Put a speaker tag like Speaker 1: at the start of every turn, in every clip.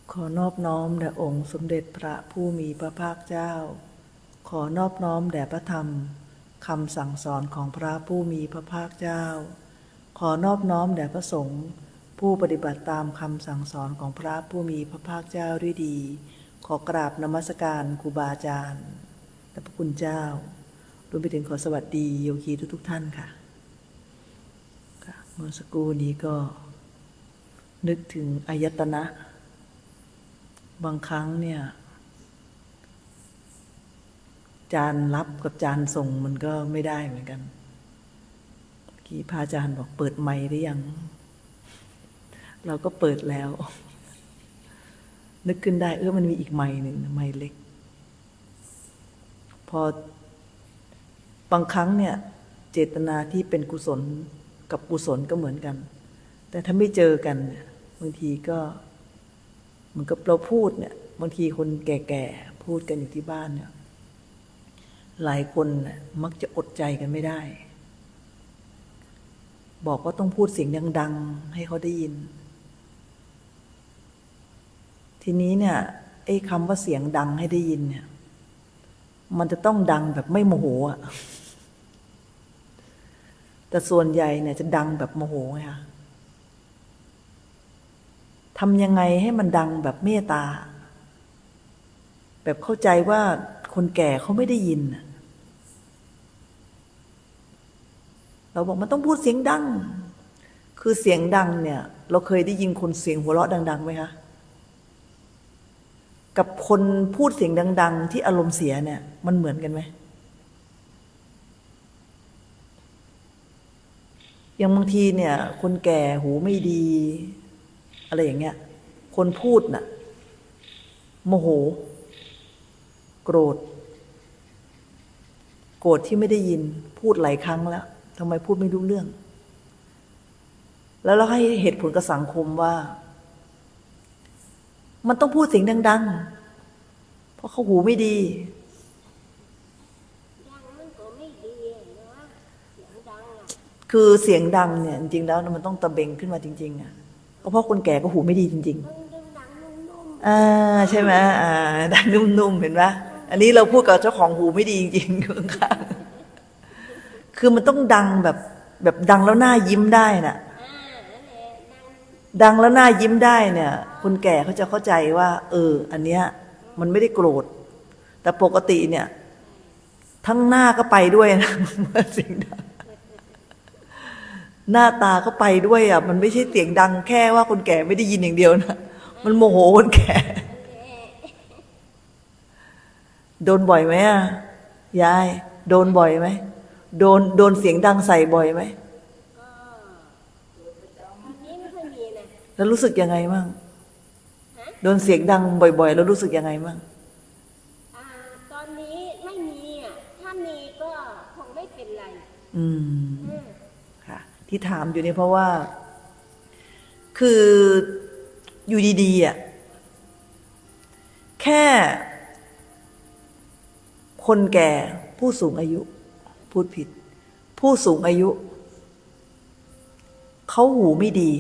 Speaker 1: ขอนอบน้อมแด่องค์สมเด็จพระผู้มีพระภาคเจ้าขอนอบน้อมแด่พระธรรมคำสั่งสอนของพระผู้มีพระภาคเจ้าขอนอบน้อมแด่พระสงฆ์ผู้ปฏิบัติตามคำสั่งสอนของพระผู้มีพระภาคเจ้าด้วยดีขอกราบนมัสการครูบาอาจารย์และพระคุณเจ้ารวมไปถึงขอสวัสดีโยคีทุกท่านค่ะเมื่อสักครู่นี้ก็นึกถึงอายตนะบางครั้งเนี่ยจานรับกับจานส่งมันก็ไม่ได้เหมือนกันที่พระอาจารย์บอกเปิดไมค์หรือยังเราก็เปิดแล้วนึกขึ้นได้มันมีอีกไมค์หนึ่งไมค์เล็กพอบางครั้งเนี่ยเจตนาที่เป็นกุศลกับกุศลก็เหมือนกันแต่ถ้าไม่เจอกันเนี่ยบางทีก็เหมือนกับเราพูดเนี่ยบางทีคนแก่ๆพูดกันอยู่ที่บ้านเนี่ยหลายคนน่ะมักจะอดใจกันไม่ได้บอกว่าต้องพูดเสียงดังๆให้เขาได้ยินทีนี้เนี่ยไอ้คำว่าเสียงดังให้ได้ยินเนี่ยมันจะต้องดังแบบไม่โมโหอ่ะแต่ส่วนใหญ่เนี่ยจะดังแบบโมโหไงคะทำยังไงให้มันดังแบบเมตตาแบบเข้าใจว่าคนแก่เขาไม่ได้ยินเราบอกมันต้องพูดเสียงดังคือเสียงดังเนี่ยเราเคยได้ยินคนเสียงหัวเราะดังๆไหมคะกับคนพูดเสียงดังๆที่อารมณ์เสียเนี่ยมันเหมือนกันไหมอย่างบางทีเนี่ยคนแก่หูไม่ดีอะไรอย่างเงี้ยคนพูดน่ะโมโหโกรธที่ไม่ได้ยินพูดหลายครั้งแล้วทำไมพูดไม่รู้เรื่องแล้วเราให้เหตุผลกับสังคมว่ามันต้องพูดเสียงดังๆเพราะเขาหูไม่ดีคือเสียงดังเนี่ยจริงๆแล้วมันต้องตะเบงขึ้นมาจริงๆอ่ะก็เพราะคนแก่ก็หูไม่ดีจริงๆใช่ไหมดังนุ่มๆเห็นไหมอันนี้เราพูดกับเจ้าของหูไม่ดีจริงๆข้างๆคือมันต้องดังแบบดังแล้วหน้ายิ้มได้น่ะดังแล้วหน้ายิ้มได้เนี่ยคนแก่เขาจะเข้าใจว่าอันเนี้ยมันไม่ได้โกรธแต่ปกติเนี่ยทั้งหน้าก็ไปด้วยนะเสียงดังหน้าตาก็ไปด้วยอ่ะมันไม่ใช่เสียงดังแค่ว่าคนแก่ไม่ได้ยินอย่างเดียวนะมันโมโหคนแก่โดนบ่อยไหมอ่ะยายโดนบ่อยไหมโดนเสียงดังใส่บ่อยไหมแล้วรู้สึกยังไงมั่งโดนเสียงดังบ่อยๆแล้วรู้สึกยังไงมั่ง
Speaker 2: ตอนนี้ไม่มีอ่ะถ้ามีก็คงไม่เป็นไร
Speaker 1: ค่ะที่ถามอยู่นี่เพราะว่าคืออยู่ดีๆอ่ะแค่คนแก่ผู้สูงอายุพูดผิดผู้สูงอายุเขาหูไม่ดี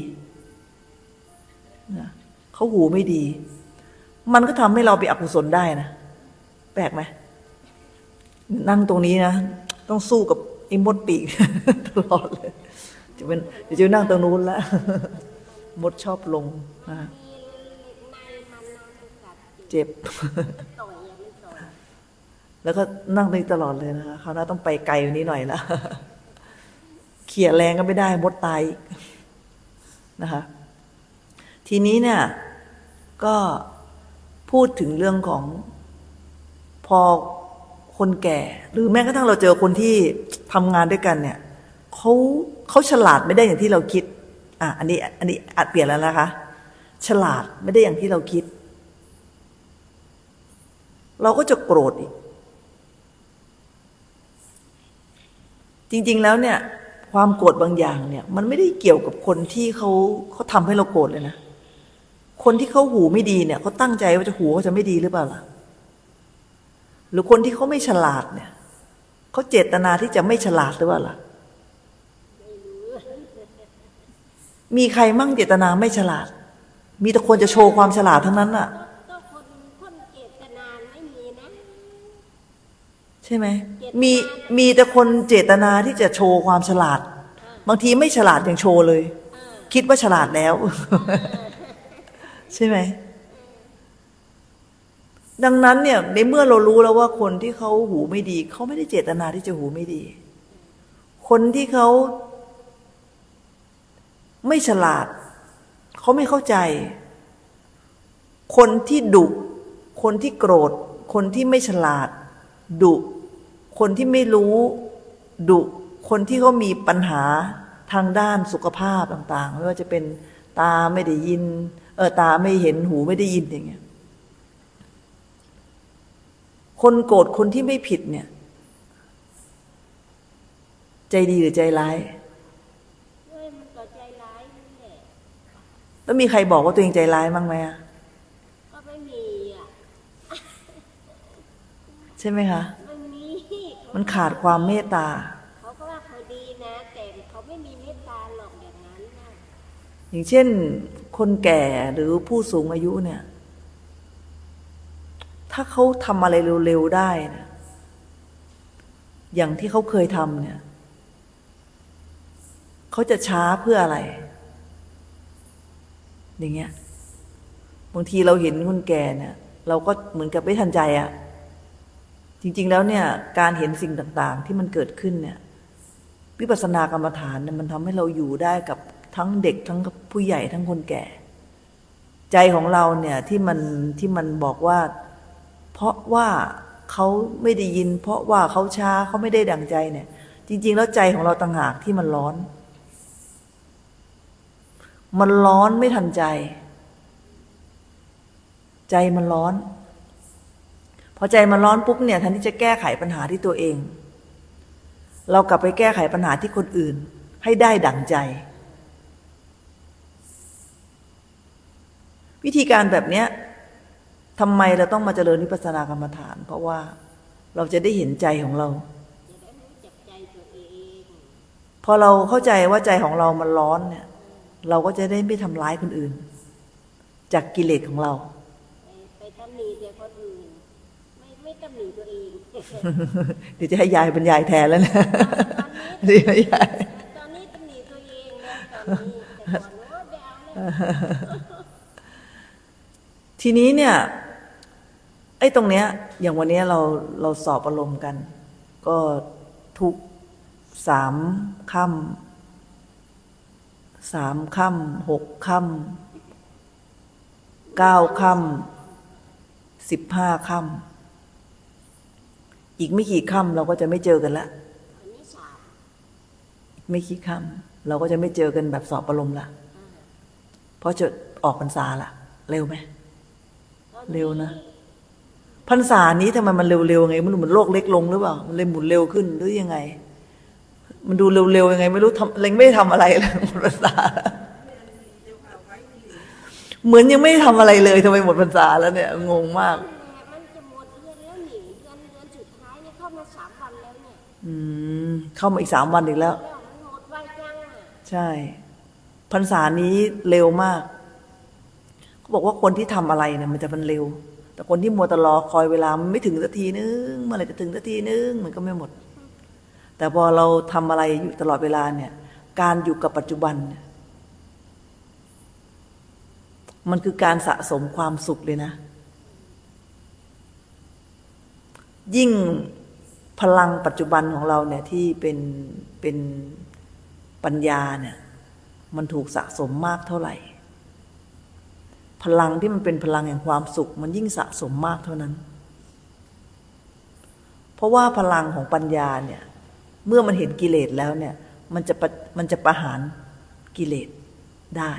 Speaker 1: เขาหูไม่ดีมันก็ทำให้เราไปอกุศลได้นะแปลกไหมนั่งตรงนี้นะต้องสู้กับไอ้มดปีกตลอดเลยเดี๋ยวจะนั่งตรงนู้นแล้วมดชอบลงนะเจ็บแล้วก็นั่งตรงนี้ตลอดเลยนะคะเขาน่าต้องไปไกลกว่านี้หน่อยละเขี่ยแรงก็ไม่ได้มดตายนะคะทีนี้เนี่ยก็พูดถึงเรื่องของพอคนแก่หรือแม้กระทั่งเราเจอคนที่ทำงานด้วยกันเนี่ยเขาฉลาดไม่ได้อย่างที่เราคิดอันนี้อาจเปลี่ยนแล้วนะคะฉลาดไม่ได้อย่างที่เราคิดเราก็จะโกรธอีกจริงๆแล้วเนี่ยความโกรธบางอย่างเนี่ยมันไม่ได้เกี่ยวกับคนที่เขาทำให้เราโกรธเลยนะคนที่เขาหูไม่ดีเนี่ยเขาตั้งใจว่าจะหูเขาจะไม่ดีหรือเปล่าล่ะหรือคนที่เขาไม่ฉลาดเนี่ยเขาเจตนาที่จะไม่ฉลาดหรือเปล่าล่ะมีใครมั่งเจตนาไม่ฉลาดมีแต่คนจะโชว์ความฉลาดทั้งนั้นน่ะ
Speaker 2: ก็คนเจตนาไม่มีนะ
Speaker 1: ใช่ไหมมีแต่คนเจตนาที่จะโชว์ความฉลาดบางทีไม่ฉลาดยังโชว์เลยคิดว่าฉลาดแล้วใช่ไหมดังนั้นเนี่ยในเมื่อเรารู้แล้วว่าคนที่เขาหูไม่ดีเขาไม่ได้เจตนาที่จะหูไม่ดีคนที่เขาไม่ฉลาดเขาไม่เข้าใจคนที่ดุคนที่โกรธคนที่ไม่ฉลาดดุคนที่ไม่รู้ดุคนที่เขามีปัญหาทางด้านสุขภาพต่างๆไม่ว่าจะเป็นตาไม่ได้ยินตาไม่เห็นหูไม่ได้ยินอย่างเงี้ยคนโกรธคนที่ไม่ผิดเนี่ยใจดีหรือใจร้าย
Speaker 2: มันก็ใจร้ายนี่แหละ
Speaker 1: แล้วมีใครบอกว่าตัวเองใจร้ายบ้างไหม
Speaker 2: ก็ไม่มีอ่ะ
Speaker 1: ใช่ไหมคะ
Speaker 2: มัน
Speaker 1: ขาดความเมตตา
Speaker 2: เขาก็ว่าเขาดีนะแต่เขาไม่มีเมตตาหรอกอย่างนั้นนะ
Speaker 1: อย่างเช่นคนแก่หรือผู้สูงอายุเนี่ยถ้าเขาทำอะไรเร็วๆได้เนี่ยอย่างที่เขาเคยทำเนี่ยเขาจะช้าเพื่ออะไรอย่างเงี้ยบางทีเราเห็นคนแก่เนี่ยเราก็เหมือนกับไม่ทันใจอะจริงๆแล้วเนี่ยการเห็นสิ่งต่างๆที่มันเกิดขึ้นเนี่ยวิปัสสนากรรมฐานเนี่ยมันทำให้เราอยู่ได้กับทั้งเด็กทั้งผู้ใหญ่ทั้งคนแก่ใจของเราเนี่ยที่มันบอกว่าเพราะว่าเขาไม่ได้ยินเพราะว่าเขาช้าเขาไม่ได้ดั่งใจเนี่ยจริงๆแล้วใจของเราต่างหากที่มันร้อนไม่ทันใจใจมันร้อนพอใจมันร้อนปุ๊บเนี่ยแทนที่จะแก้ไขปัญหาที่ตัวเองเรากลับไปแก้ไขปัญหาที่คนอื่นให้ได้ดั่งใจวิธีการแบบเนี้ยทำไมเราต้องมาเจริญวิปัสสนากรรมฐานเพราะว่าเราจะได้เห็นใจของเราพอเราเข้าใจว่าใจของเรามันร้อนเนี่ยเราก็จะได้ไม่ทำร้ายคนอื่นจากกิเลสของเรา
Speaker 2: ไปตำหนิแต่คนอื่นไม่ตำหนิตัวเอง
Speaker 1: เดี๋ยวจะให้ยายบรรยายแทนแล้วนะตอนนี้
Speaker 2: ตำหนิตัวเองแล้วตอนนี้แต่ก่อนโน้ตไม่เอา
Speaker 1: ทีนี้เนี่ยไอ้ตรงเนี้ยอย่างวันนี้เราสอบอารมณ์กันก็ทุก3 ค่ำ6 ค่ำ9 ค่ำ15 ค่ำอีกไม่กี่ค่ำเราก็จะไม่เจอกันละไม่กี่ค่ำเราก็จะไม่เจอกันแบบสอบอารมณ์ละเพราะจะออกพรรษาละเร็วไหมเร็วนะพรรษานี้ทำไมมันเร็วๆไงมันเหมือนโลกเล็กลงหรือเปล่ามันเลยหมุนเร็วขึ้นหรือยังไงมันดูเร็วๆยังไงไม่รู้เล็งไม่ได้ทำอะไรเลยหมดพรรษาเหมือนยังไม่ได้ทำอะไรเลยทำไมหมดพรรษาแล้วเนี่ยงงมาก
Speaker 2: มันจะหมดเดือนแล้วหนิเดือนสุดท้ายเนี่ยเข้ามา3 วันแล้วเนี่ย
Speaker 1: เข้ามาอีก3 วันอีกแล้ว
Speaker 2: มันหมดไวจังอ่ะ
Speaker 1: ใช่พรรษานี้เร็วมากเขาบอกว่าคนที่ทำอะไรเนี่ยมันจะมันเร็วแต่คนที่มัวแต่รอคอยเวลามันไม่ถึงสักทีนึงเมื่อไหร่จะถึงสักทีนึงมันก็ไม่หมดแต่พอเราทำอะไรอยู่ตลอดเวลาเนี่ยการอยู่กับปัจจุบันเนี่ยมันคือการสะสมความสุขเลยนะยิ่งพลังปัจจุบันของเราเนี่ยที่เป็นปัญญาเนี่ยมันถูกสะสมมากเท่าไหร่พลังที่มันเป็นพลังแห่งความสุขมันยิ่งสะสมมากเท่านั้นเพราะว่าพลังของปัญญาเนี่ยเมื่อมันเห็นกิเลสแล้วเนี่ยมันจะประหารกิเลสได้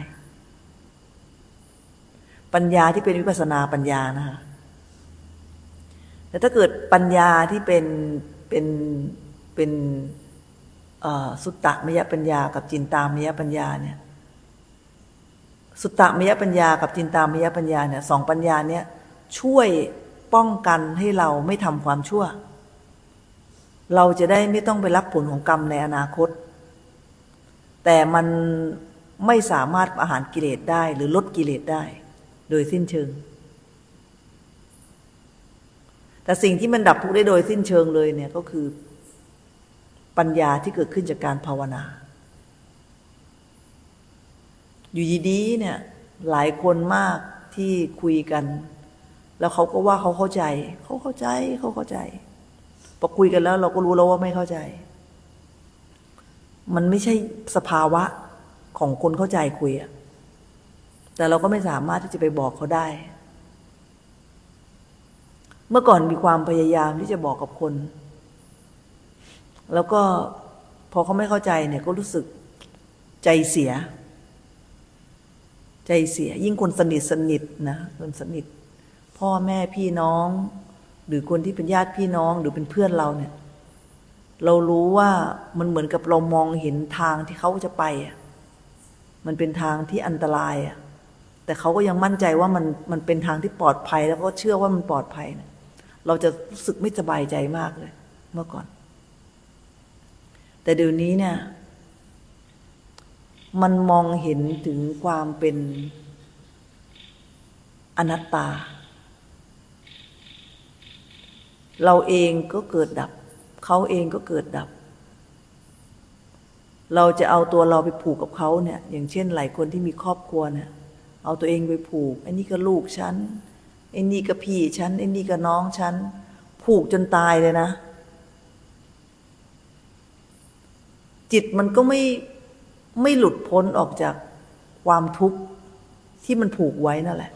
Speaker 1: ปัญญาที่เป็นวิปัสสนาปัญญานะคะแต่ถ้าเกิดปัญญาที่เป็นสุตตมยปัญญากับจินตามยปัญญาเนี่ยสุตตมยปัญญากับจินตามยปัญญาเนี่ย2 ปัญญาเนี่ยช่วยป้องกันให้เราไม่ทำความชั่วเราจะได้ไม่ต้องไปรับผลของกรรมในอนาคตแต่ไม่สามารถประหารกิเลสได้หรือลดกิเลสได้โดยสิ้นเชิงแต่สิ่งที่มันดับทุกข์ได้โดยสิ้นเชิงเลยเนี่ยก็คือปัญญาที่เกิดขึ้นจากการภาวนาอยู่ดีๆเนี่ยหลายคนมากที่คุยกันแล้วเขาก็ว่าเขาเข้าใจพอคุยกันแล้วเราก็รู้แล้วว่าไม่เข้าใจมันไม่ใช่สภาวะของคนเข้าใจคุยอะแต่เราก็ไม่สามารถที่จะไปบอกเขาได้เมื่อก่อนมีความพยายามที่จะบอกกับคนแล้วก็พอเขาไม่เข้าใจเนี่ยก็รู้สึกใจเสียยิ่งคนสนิทนะคนสนิทพ่อแม่พี่น้องหรือคนที่เป็นญาติพี่น้องหรือเป็นเพื่อนเราเนี่ยเรารู้ว่ามันเหมือนกับเรามองเห็นทางที่เขาจะไปอ่ะมันเป็นทางที่อันตรายอ่ะแต่เขาก็ยังมั่นใจว่ามันเป็นทางที่ปลอดภัยแล้วก็เชื่อว่ามันปลอดภัยนะเราจะรู้สึกไม่สบายใจมากเลยเมื่อก่อนแต่เดี๋ยวนี้เนี่ยมันมองเห็นถึงความเป็นอนัตตาเราเองก็เกิดดับเขาเองก็เกิดดับเราจะเอาตัวเราไปผูกกับเขาเนี่ยอย่างเช่นหลายคนที่มีครอบครัวเนี่ยเอาตัวเองไปผูกไอ้นี่ก็ลูกฉันไอ้นี่ก็พี่ฉันไอ้นี่ก็น้องฉันผูกจนตายเลยนะจิตมันก็ไม่หลุดพ้นออกจากความทุกข์ที่มันผูกไว้นั่นแหละ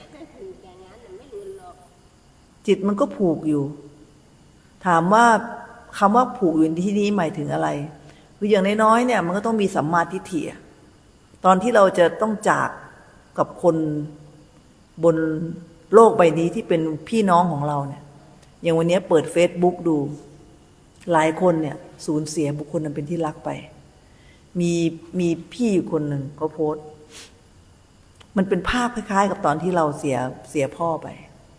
Speaker 1: จิตมันก็ผูกอยู่ถามว่าคำว่าผูกอยู่ที่นี้หมายถึงอะไรคืออย่างน้อยๆเนี่ยมันก็ต้องมีสัมมาทิฏฐิตอนที่เราจะต้องจากกับคนบนโลกใบนี้ที่เป็นพี่น้องของเราเนี่ยอย่างวันนี้เปิด Facebook ดูหลายคนเนี่ยสูญเสียบุคคลนั้นเป็นที่รักไปมีพี่อยู่คนหนึ่งเขาโพสต์มันเป็นภาพคล้ายๆกับตอนที่เราเสียพ่อไป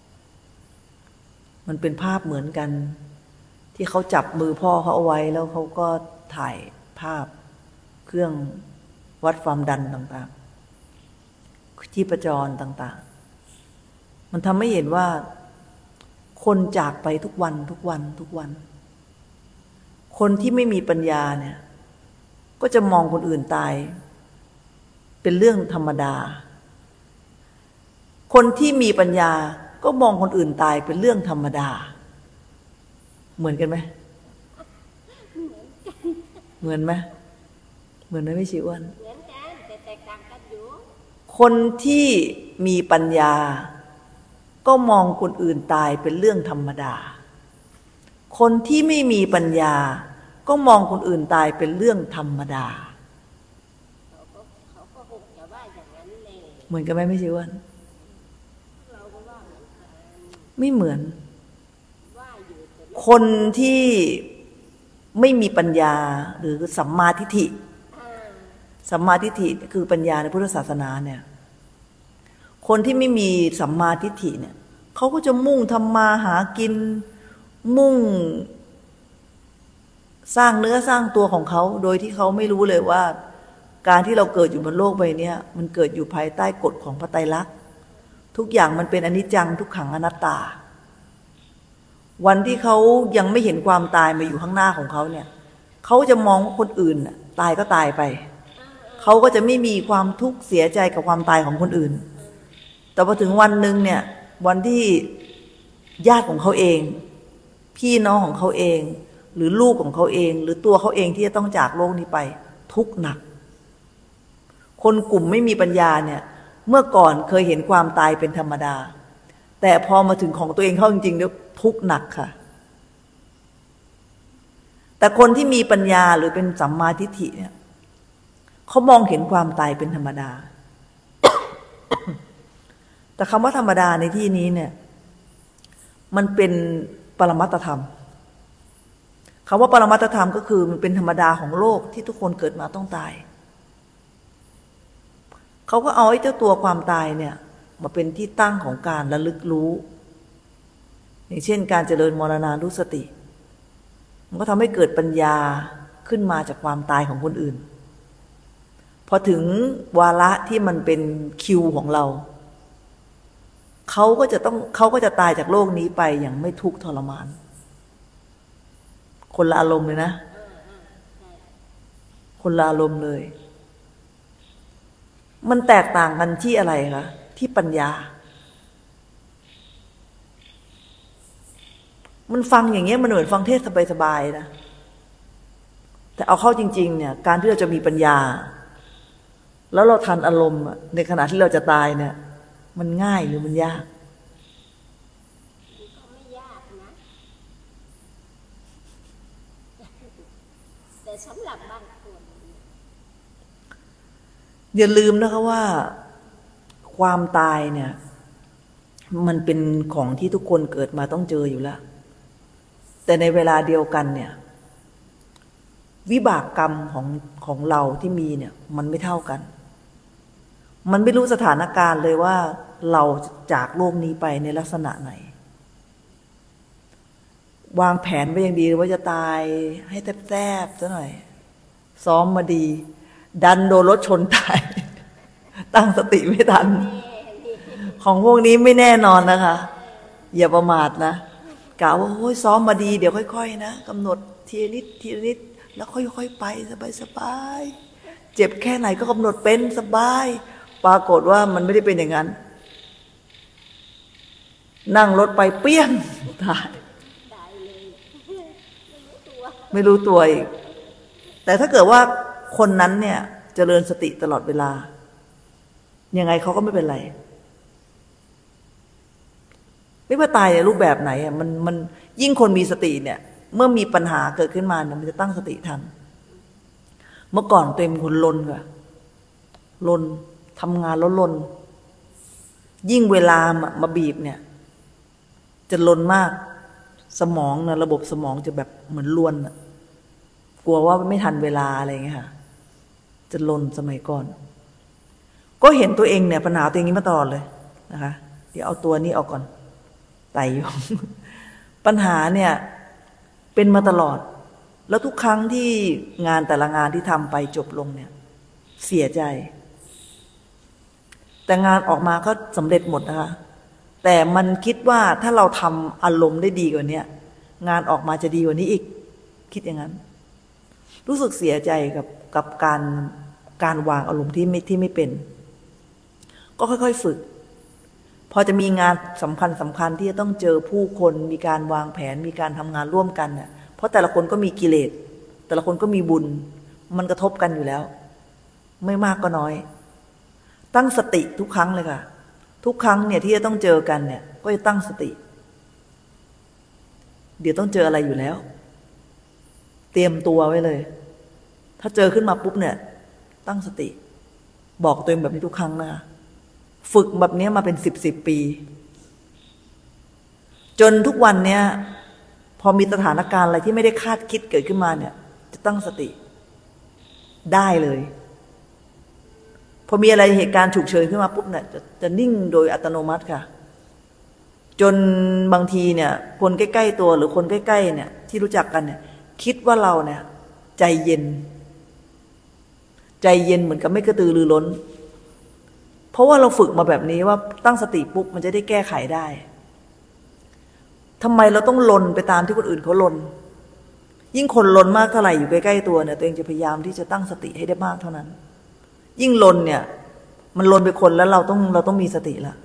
Speaker 1: มันเป็นภาพเหมือนกันที่เขาจับมือพ่อเขาเอาไว้แล้วเขาก็ถ่ายภาพเครื่องวัดความดันต่างๆชีพจรต่างๆมันทำให้เห็นว่าคนจากไปทุกวันคนที่ไม่มีปัญญาเนี่ยก็จะมองคนอื่นตายเป็นเรื่องธรรมดาคนที่มีปัญญาก็มองคนอื่นตายเป็นเรื่องธรรมดาเหมือนกันไหมเหมือนไหมไม่ชี้อ้วนเหมือนกันแต่แตกต่างกันอยู่คนที่มีปัญญาก็มองคนอื่นตายเป็นเรื่องธรรมดาคนที่ไม่มีปัญญาก็มองคนอื่นตายเป็นเรื่องธรรมดาเขาก็คงจะว่าอย่างนั้นเลยเหมือนกันไหมไม่ชี้อ้วนเราก็ว่าไม่เหมือนคนที่ไม่มีปัญญาหรือสัมมาทิฏฐิคือปัญญาในพุทธศาสนาเนี่ยคนที่ไม่มีสัมมาทิฏฐิเนี่ยเขาก็จะมุ่งทำมาหากินมุ่งสร้างเนื้อสร้างตัวของเขาโดยที่เขาไม่รู้เลยว่าการที่เราเกิดอยู่บนโลกใบนี้มันเกิดอยู่ภายใต้กฎของพระไตรลักษณ์ทุกอย่างมันเป็นอนิจจังทุกขังอนัตตาวันที่เขายังไม่เห็นความตายมาอยู่ข้างหน้าของเขาเนี่ยเขาจะมองว่าคนอื่นตายก็ตายไปเขาก็จะไม่มีความทุกข์เสียใจกับความตายของคนอื่นแต่พอถึงวันหนึ่งเนี่ยวันที่ญาติของเขาเองพี่น้องของเขาเองหรือลูกของเขาเองหรือตัวเขาเองที่จะต้องจากโลกนี้ไปทุกข์หนักคนกลุ่มไม่มีปัญญาเนี่ยเมื่อก่อนเคยเห็นความตายเป็นธรรมดาแต่พอมาถึงของตัวเองเข้าจริงๆแล้วทุกข์หนักค่ะแต่คนที่มีปัญญาหรือเป็นสัมมาทิฏฐิเนี่ยเขามองเห็นความตายเป็นธรรมดา แต่คำว่าธรรมดาในที่นี้เนี่ยมันเป็นปรมัตถธรรมคำว่าปรมัตถธรรมก็คือมันเป็นธรรมดาของโลกที่ทุกคนเกิดมาต้องตายเขาก็เอาไอ้เจ้าตัวความตายเนี่ยมาเป็นที่ตั้งของการระลึกรู้อย่างเช่นการเจริญมรณานุสติมันก็ทำให้เกิดปัญญาขึ้นมาจากความตายของคนอื่นพอถึงวาระที่มันเป็นคิวของเราเขาก็จะตายจากโลกนี้ไปอย่างไม่ทุกข์ทรมานคนละอารมณ์เลยนะคนละอารมณ์เลยมันแตกต่างกันที่อะไรคะที่ปัญญามันฟังอย่างเงี้ยมันเหมือนฟังเทศสบายๆนะแต่เอาเข้าจริงๆเนี่ยการที่เราจะมีปัญญาแล้วเราทันอารมณ์ในขณะที่เราจะตายเนี่ยมันง่ายหรือมันยาก
Speaker 2: ก็ไม่ยากนะแต่สำหรับบางคน
Speaker 1: อย่าลืมนะคะว่าความตายเนี่ยมันเป็นของที่ทุกคนเกิดมาต้องเจออยู่แล้วแต่ในเวลาเดียวกันเนี่ยวิบากกรรมของเราที่มีเนี่ยมันไม่เท่ากันมันไม่รู้สถานการณ์เลยว่าเราจากโลกนี้ไปในลักษณะไหนวางแผนไว้อย่างดีว่าจะตายให้แทบๆซะหน่อยซ้อมมาดีดันโดนรถชนตายตั้งสติไม่ทันของพวกนี้ไม่แน่นอนนะคะอย่าประมาทนะกล่าวว่าโอ้ยซ้อมมาดีเดี๋ยวค่อยๆนะกำหนดทีละนิดทีละนิดแล้วค่อยๆไปสบายๆเจ็บแค่ไหนก็กำหนดเป็นสบายปรากฏว่ามันไม่ได้เป็นอย่างนั้นนั่งรถไปเปี้ยงตายไม่รู้ตัวอีกแต่ถ้าเกิดว่าคนนั้นเนี่ยเจริญสติตลอดเวลายังไงเขาก็ไม่เป็นไรไม่ว่าตายในรูปแบบไหนอ่ะมันยิ่งคนมีสติเนี่ยเมื่อมีปัญหาเกิดขึ้นมาเนี่ยมันจะตั้งสติทันเมื่อก่อนเต็มคนลนค่ะลนทำงานแล้วลนยิ่งเวลามาบีบเนี่ยจะลนมากสมองนะระบบสมองจะแบบเหมือนลวนอ่ะกลัวว่าไม่ทันเวลาอะไรอย่างเงี้ยค่ะจะลนสมัยก่อนก็เห็นตัวเองเนี่ยปัญหาตัวเองนี้มาตลอดเลยนะคะเดี๋ยวเอาตัวนี้ออกก่อนไตอยู่ปัญหาเนี่ยเป็นมาตลอดแล้วทุกครั้งที่งานแต่ละงานที่ทำไปจบลงเนี่ยเสียใจแต่งานออกมาก็สำเร็จหมดนะคะแต่มันคิดว่าถ้าเราทำอารมณ์ได้ดีกว่านี้งานออกมาจะดีกว่านี้อีกคิดอย่างนั้นรู้สึกเสียใจกับการวางอารมณ์ที่ไม่เป็นก็ค่อยๆฝึกพอจะมีงานสำคัญที่จะต้องเจอผู้คนมีการวางแผนมีการทำงานร่วมกันเนี่ยเพราะแต่ละคนก็มีกิเลสแต่ละคนก็มีบุญมันกระทบกันอยู่แล้วไม่มากก็น้อยตั้งสติทุกครั้งเลยค่ะทุกครั้งเนี่ยที่จะต้องเจอกันเนี่ยก็จะตั้งสติเดี๋ยวต้องเจออะไรอยู่แล้วเตรียมตัวไว้เลยถ้าเจอขึ้นมาปุ๊บเนี่ยตั้งสติบอกตัวเองแบบนี้ทุกครั้งนะคะฝึกแบบนี้มาเป็น10 ปีจนทุกวันเนี้ยพอมีสถานการณ์อะไรที่ไม่ได้คาดคิดเกิดขึ้นมาเนี่ยจะตั้งสติได้เลยพอมีอะไรเหตุการณ์ฉุกเฉินขึ้นมาปุ๊บเนี่ยจะนิ่งโดยอัตโนมัติค่ะจนบางทีเนี่ยคนใกล้ๆตัวหรือคนใกล้ๆเนี่ยที่รู้จักกันเนี่ยคิดว่าเราเนี่ยใจเย็นเหมือนกับไม่กระตือรือร้นเพราะว่าเราฝึกมาแบบนี้ว่าตั้งสติปุ๊บมันจะได้แก้ไขได้ทำไมเราต้องลนไปตามที่คนอื่นเขาลนยิ่งคนลนมากเท่าไหร่อยู่ใกล้ๆตัวเนี่ยตัวเองจะพยายามที่จะตั้งสติให้ได้มากเท่านั้นยิ่งลนเนี่ยมันลนไปคนแล้วเราต้องมีสติละ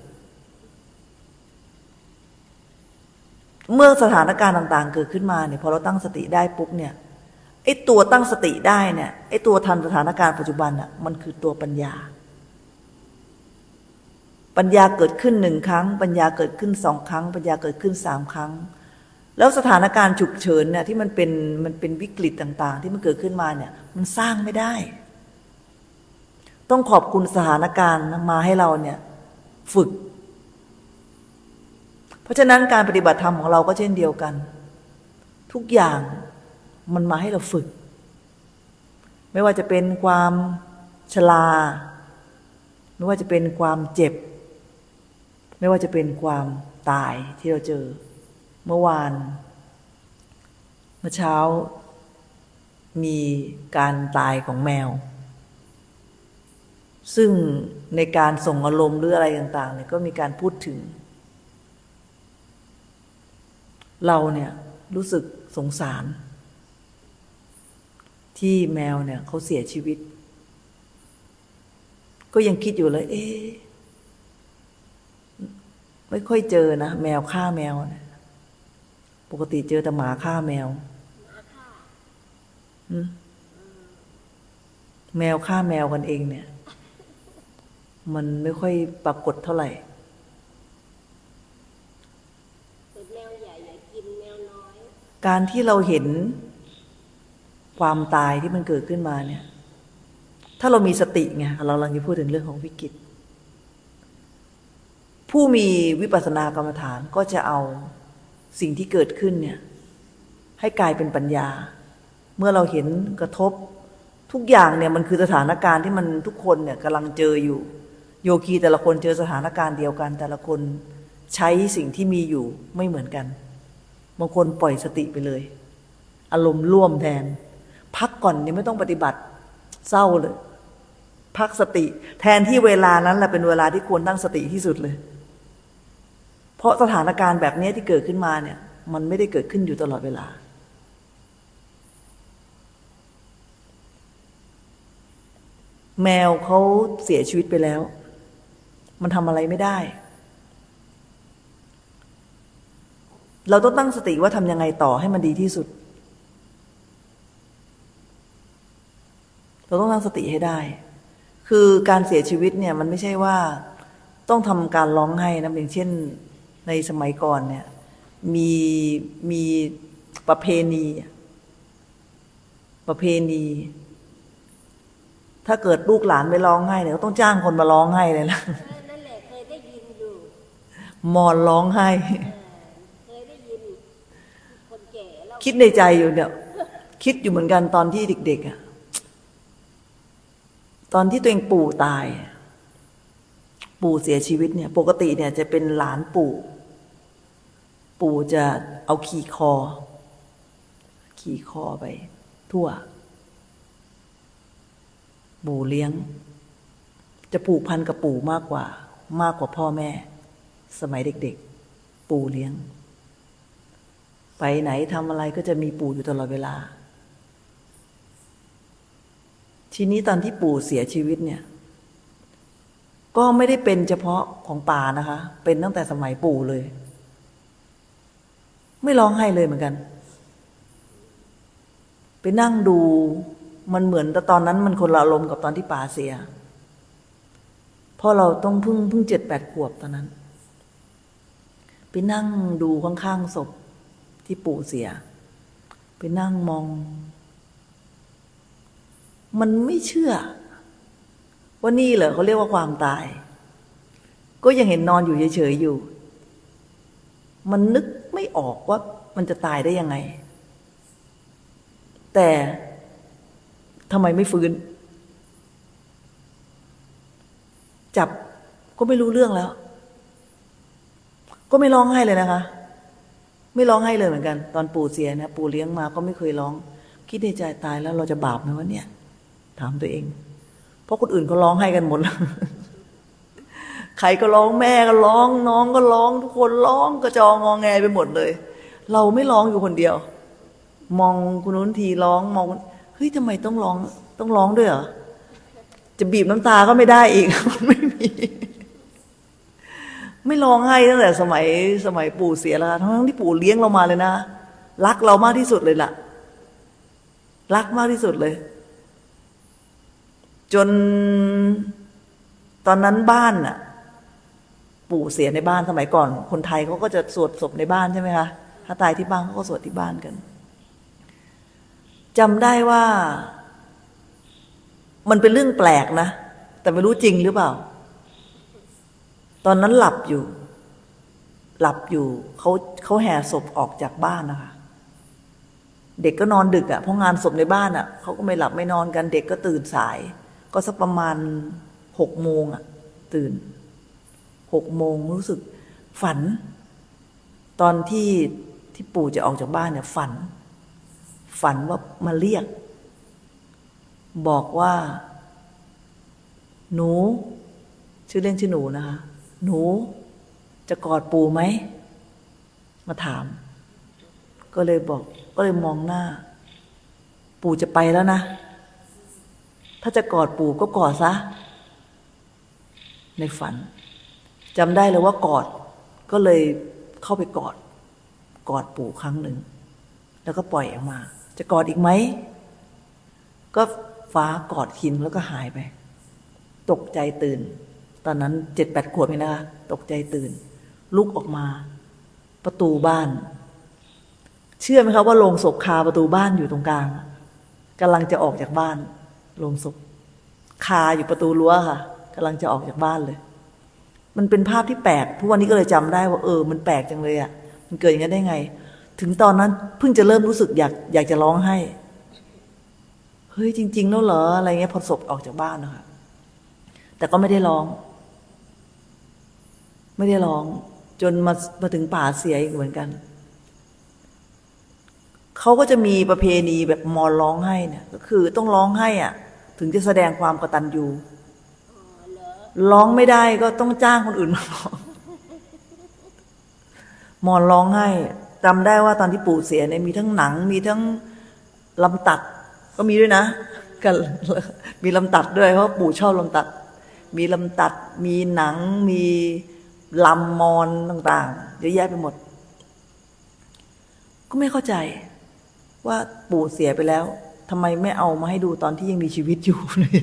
Speaker 1: เมื่อสถานการณ์ต่างๆเกิดขึ้นมาเนี่ยพอเราตั้งสติได้ปุ๊บเนี่ยไอ้ตัวตั้งสติได้เนี่ยไอ้ตัวทันสถานการณ์ปัจจุบันอ่ะมันคือตัวปัญญาเกิดขึ้น1 ครั้งปัญญาเกิดขึ้น2 ครั้งปัญญาเกิดขึ้น3 ครั้งแล้วสถานการณ์ฉุกเฉินเนี่ยที่มันเป็นวิกฤตต่างๆที่มันเกิดขึ้นมาเนี่ยมันสร้างไม่ได้ต้องขอบคุณสถานการณ์มาให้เราเนี่ยฝึกเพราะฉะนั้นการปฏิบัติธรรมของเราก็เช่นเดียวกันทุกอย่างมันมาให้เราฝึกไม่ว่าจะเป็นความชราไม่ว่าจะเป็นความเจ็บไม่ว่าจะเป็นความตายที่เราเจอเมื่อเช้ามีการตายของแมวซึ่งในการส่งอารมณ์หรืออะไรต่างๆเนี่ยก็มีการพูดถึงเราเนี่ยรู้สึกสงสารที่แมวเนี่ยเขาเสียชีวิตก็ยังคิดอยู่เลยไม่ค่อยเจอนะแมวฆ่าแมวเนี่ยปกติเจอแต่หมาฆ่าแมวแมวฆ่าแมวกันเองเนี่ยมันไม่ค่อยปรากฏเท่าไหร่
Speaker 2: แมวใหญ่อย่ากินแมวน้อย
Speaker 1: การที่เราเห็นความตายที่มันเกิดขึ้นมาเนี่ยถ้าเรามีสติไงเรากำลังจะพูดถึงเรื่องของวิกฤตผู้มีวิปัสสนากรรมฐานก็จะเอาสิ่งที่เกิดขึ้นเนี่ยให้กลายเป็นปัญญาเมื่อเราเห็นกระทบทุกอย่างเนี่ยมันคือสถานการณ์ที่มันทุกคนเนี่ยกำลังเจออยู่โยคีแต่ละคนเจอสถานการณ์เดียวกันแต่ละคนใช้สิ่งที่มีอยู่ไม่เหมือนกันบางคนปล่อยสติไปเลยอารมณ์ร่วมแทนพักก่อนเนี่ยไม่ต้องปฏิบัติเศร้าเลยพักสติแทนที่เวลานั้นแหละเป็นเวลาที่ควรตั้งสติที่สุดเลยเพราะสถานการณ์แบบนี้ที่เกิดขึ้นมาเนี่ยมันไม่ได้เกิดขึ้นอยู่ตลอดเวลาแมวเขาเสียชีวิตไปแล้วมันทำอะไรไม่ได้เราต้องตั้งสติว่าทำยังไงต่อให้มันดีที่สุดเราต้องตั้งสติให้ได้คือการเสียชีวิตเนี่ยมันไม่ใช่ว่าต้องทำการร้องไห้นะอย่างเช่นในสมัยก่อนเนี่ยมีประเพณีถ้าเกิดลูกหลานไม่ร้องไห้เนี่ยก็ต้องจ้างคนมาร้องไห้เลยนะ
Speaker 2: นั่นแหละเคยได้ยินอยู่
Speaker 1: มอนร้องไห้
Speaker 2: เคยได้ยินคนแก่แล้ว
Speaker 1: คิดในใจอยู่เนี่ยคิดอยู่เหมือนกันตอนที่เด็กๆอ่ะตอนที่ตัวเองปู่ตายปู่เสียชีวิตเนี่ยปกติเนี่ยจะเป็นหลานปู่จะเอาขี่คอไปทั่วปู่เลี้ยงจะผูกพันกับปู่มากกว่าพ่อแม่สมัยเด็กๆปู่เลี้ยงไปไหนทำอะไรก็จะมีปู่อยู่ตลอดเวลาทีนี้ตอนที่ปู่เสียชีวิตเนี่ยก็ไม่ได้เป็นเฉพาะของป่านะคะเป็นตั้งแต่สมัยปู่เลยไม่ร้องไห้เลยเหมือนกันไปนั่งดูมันเหมือนแต่ตอนนั้นมันคนละอารมณ์กับตอนที่ป่าเสียเพราะเราต้องเพิ่ง7-8 ขวบตอนนั้นไปนั่งดูข้างๆศพที่ปู่เสียไปนั่งมองมันไม่เชื่อว่านี่เหรอเขาเรียกว่าความตายก็ยังเห็นนอนอยู่เฉยๆอยู่มันนึกไม่ออกว่ามันจะตายได้ยังไงแต่ทำไมไม่ฟื้นจับก็ไม่รู้เรื่องแล้วก็ไม่ร้องไห้เลยนะคะไม่ร้องไห้เลยเหมือนกันตอนปู่เสียนะปู่เลี้ยงมาก็ไม่เคยร้องคิดในใจตายแล้วเราจะบาปไหมวะเนี่ยถามตัวเองเพราะคนอื่นเขาร้องไห้กันหมดแล้วใครก็ร้องแม่ก็ร้องน้องก็ร้องทุกคนร้องกระจองงอแงไปหมดเลยเราไม่ร้องอยู่คนเดียวมองคนนู้นทีร้องมองเฮ้ยทำไมต้องร้องด้วยเหรอจะบีบน้ำตาก็ไม่ได้อีกไม่มีไม่ร้องไห้ตั้งแต่สมัยปู่เสียแล้วทั้งที่ปู่เลี้ยงเรามาเลยนะรักเรามากที่สุดเลยล่ะรักมากที่สุดเลยจนตอนนั้นบ้านน่ะปู่เสียในบ้านสมัยก่อนคนไทยเขาก็จะสวดศพในบ้านใช่ไหมคะถ้าตายที่บ้านเขาก็สวดที่บ้านกันจำได้ว่ามันเป็นเรื่องแปลกนะแต่ไม่รู้จริงหรือเปล่าตอนนั้นหลับอยู่เขาแห่ศพออกจากบ้านนะคะเด็กก็นอนดึกอ่ะเพราะงานศพในบ้านอ่ะเขาก็ไม่หลับไม่นอนกันเด็กก็ตื่นสายก็สักประมาณ6 โมงอ่ะตื่น6 โมงรู้สึกฝันตอนที่ปู่จะออกจากบ้านเนี่ยฝันว่ามาเรียกบอกว่าหนูชื่อเล่นชื่อหนูนะคะหนูจะกอดปู่ไหมมาถามก็เลยมองหน้าปู่จะไปแล้วนะถ้าจะกอดปู่ก็กอดซะในฝันจำได้เลยว่ากอดก็เลยเข้าไปกอดปู่ครั้งหนึ่งแล้วก็ปล่อยออกมาจะกอดอีกไหมก็ฟ้ากอดคินแล้วก็หายไปตกใจตื่นตอนนั้น7-8 ขวบเองนะคะตกใจตื่นลุกออกมาประตูบ้านเชื่อไหมครับว่าโลงศพคาประตูบ้านอยู่ตรงกลางกำลังจะออกจากบ้านโลงศพคาอยู่ประตูรั้วค่ะกำลังจะออกจากบ้านเลยมันเป็นภาพที่แปลกทุกวันนี้ก็เลยจำได้ว่ามันแปลกจังเลยอ่ะมันเกิดอย่างนั้นได้ไงถึงตอนนั้นเพิ่งจะเริ่มรู้สึกอยากจะร้องไห้เฮ้ยจริงๆแล้วเหรออะไรเงี้ยพอศพออกจากบ้านนะคะแต่ก็ไม่ได้ร้องจนมาถึงป่าเสียอีกเหมือนกันเขาก็จะมีประเพณีแบบมอนร้องไห้เนี่ยก็คือต้องร้องไห้อ่ะถึงจะแสดงความกตัญญูร้องไม่ได้ก็ต้องจ้างคนอื่นมาร้องมอนร้องไห้จำได้ว่าตอนที่ปู่เสียเนี่ยมีทั้งหนังมีทั้งลำตัดก็มีด้วยนะกันมีลำตัดด้วยเพราะปู่ชอบลำตัดมีลำตัดมีหนังมีลำมอนต่างๆเยอะแยะไปหมดก็ไม่เข้าใจว่าปู่เสียไปแล้วทำไมไม่เอามาให้ดูตอนที่ยังมีชีวิตอยู่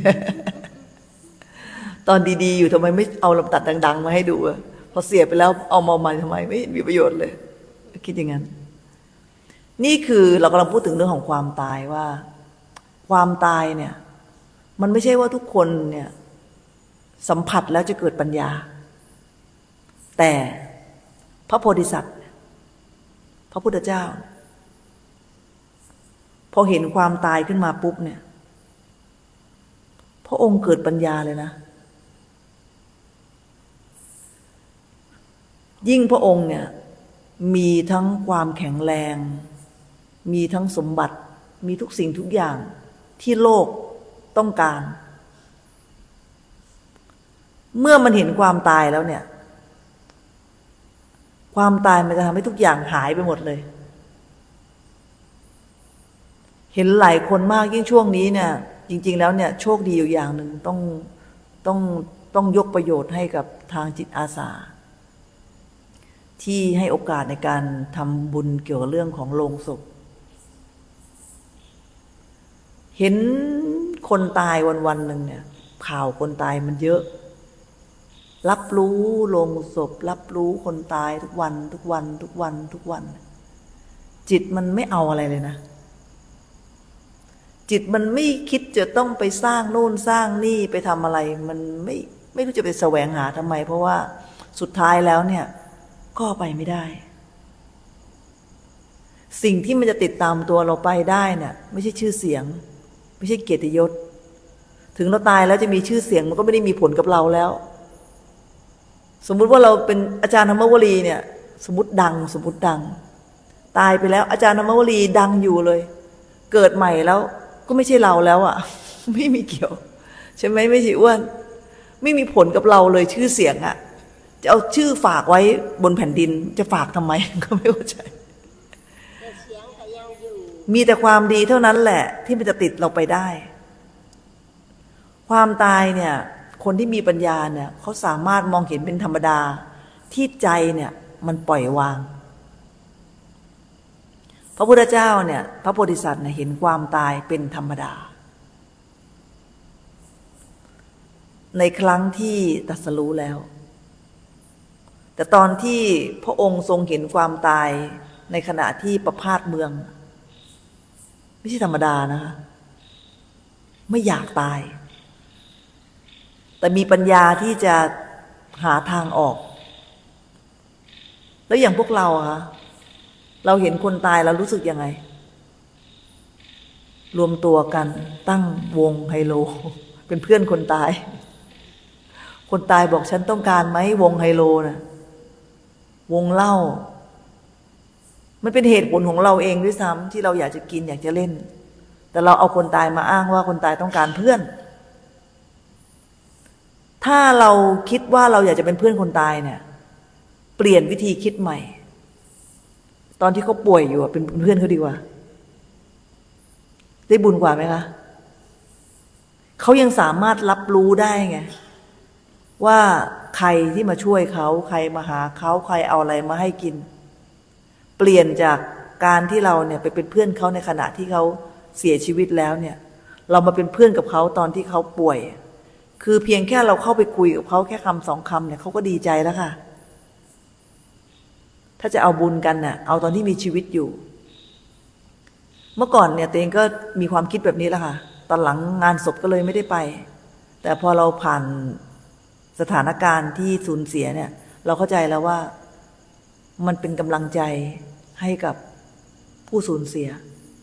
Speaker 1: ตอนดีๆอยู่ทำไมไม่เอาลำตัดดังๆมาให้ดูพอเสียไปแล้วเอามาทำไมไม่มีประโยชน์เลยคิดอย่างนั้นนี่คือเรากำลังพูดถึงเรื่องของความตายว่าความตายเนี่ยมันไม่ใช่ว่าทุกคนเนี่ยสัมผัสแล้วจะเกิดปัญญาแต่พระโพธิสัตว์พระพุทธเจ้าพอเห็นความตายขึ้นมาปุ๊บเนี่ยพระองค์เกิดปัญญาเลยนะยิ่งพระองค์เนี่ยมีทั้งความแข็งแรงมีทั้งสมบัติมีทุกสิ่งทุกอย่างที่โลกต้องการเมื่อมันเห็นความตายแล้วเนี่ยความตายมันจะทำให้ทุกอย่างหายไปหมดเลยเห็นหลายคนมากยิ่งช่วงนี้เนี่ยจริงๆแล้วเนี่ยโชคดีอยู่อย่างหนึ่งต้องยกประโยชน์ให้กับทางจิตอาสาที่ให้โอกาสในการทำบุญเกี่ยวกับเรื่องของโลงศพเห็นคนตายวันๆหนึ่งเนี่ยข่าวคนตายมันเยอะรับรู้โลงศพรับรู้คนตายทุกวันจิตมันไม่เอาอะไรเลยนะจิตมันไม่คิดจะต้องไปสร้างโน่นสร้างนี่ไปทำอะไรมันไม่รู้จะไปแสวงหาทำไมเพราะว่าสุดท้ายแล้วเนี่ยก็ไปไม่ได้สิ่งที่มันจะติดตามตัวเราไปได้เนี่ยไม่ใช่ชื่อเสียงไม่ใช่เกียรติยศถึงเราตายแล้วจะมีชื่อเสียงมันก็ไม่ได้มีผลกับเราแล้วสมมุติว่าเราเป็นอาจารย์ธรรมวลีเนี่ยสมมติดังตายไปแล้วอาจารย์ธรรมวลีดังอยู่เลยเกิดใหม่แล้วก็ไม่ใช่เราแล้วอ่ะไม่มีเกี่ยวใช่ไหมไม่ใช่อ้วนไม่มีผลกับเราเลยชื่อเสียงอ่ะจะเอาชื่อฝากไว้บนแผ่นดินจะฝากทำไมก็ไม่เข้าใจ
Speaker 2: แต่เสียงก็ยังอยู่
Speaker 1: มีแต่ความดีเท่านั้นแหละที่มันจะติดเราไปได้ความตายเนี่ยคนที่มีปัญญาเนี่ยเขาสามารถมองเห็นเป็นธรรมดาที่ใจเนี่ยมันปล่อยวางพระพุทธเจ้าเนี่ยพระโพธิสัตว์เนี่ยเห็นความตายเป็นธรรมดาในครั้งที่ตรัสรู้แล้วแต่ตอนที่พระองค์ทรงเห็นความตายในขณะที่ประพาสเมืองไม่ใช่ธรรมดานะคะไม่อยากตายแต่มีปัญญาที่จะหาทางออกแล้วอย่างพวกเราอะเราเห็นคนตายเรารู้สึกยังไงรวมตัวกันตั้งวงไฮโลเป็นเพื่อนคนตายบอกฉันต้องการไหมวงไฮโลน่ะวงเหล้ามันเป็นเหตุผลของเราเองด้วยซ้ำที่เราอยากจะกินอยากจะเล่นแต่เราเอาคนตายมาอ้างว่าคนตายต้องการเพื่อนถ้าเราคิดว่าเราอยากจะเป็นเพื่อนคนตายเนี่ยเปลี่ยนวิธีคิดใหม่ตอนที่เขาป่วยอยู่เป็นเพื่อนเขาดีกว่าได้บุญกว่าไหมคะเขายังสามารถรับรู้ได้ไงว่าใครที่มาช่วยเขาใครมาหาเขาใครเอาอะไรมาให้กินเปลี่ยนจากการที่เราเนี่ยไปเป็นเพื่อนเขาในขณะที่เขาเสียชีวิตแล้วเนี่ยเรามาเป็นเพื่อนกับเขาตอนที่เขาป่วยคือเพียงแค่เราเข้าไปคุยกับเขาแค่คำสองคำเนี่ยเขาก็ดีใจแล้วค่ะถ้าจะเอาบุญกันน่ะเอาตอนที่มีชีวิตอยู่เมื่อก่อนเนี่ยตัวเองก็มีความคิดแบบนี้แหละค่ะตอนหลังงานศพก็เลยไม่ได้ไปแต่พอเราผ่านสถานการณ์ที่สูญเสียเนี่ยเราเข้าใจแล้วว่ามันเป็นกำลังใจให้กับผู้สูญเสีย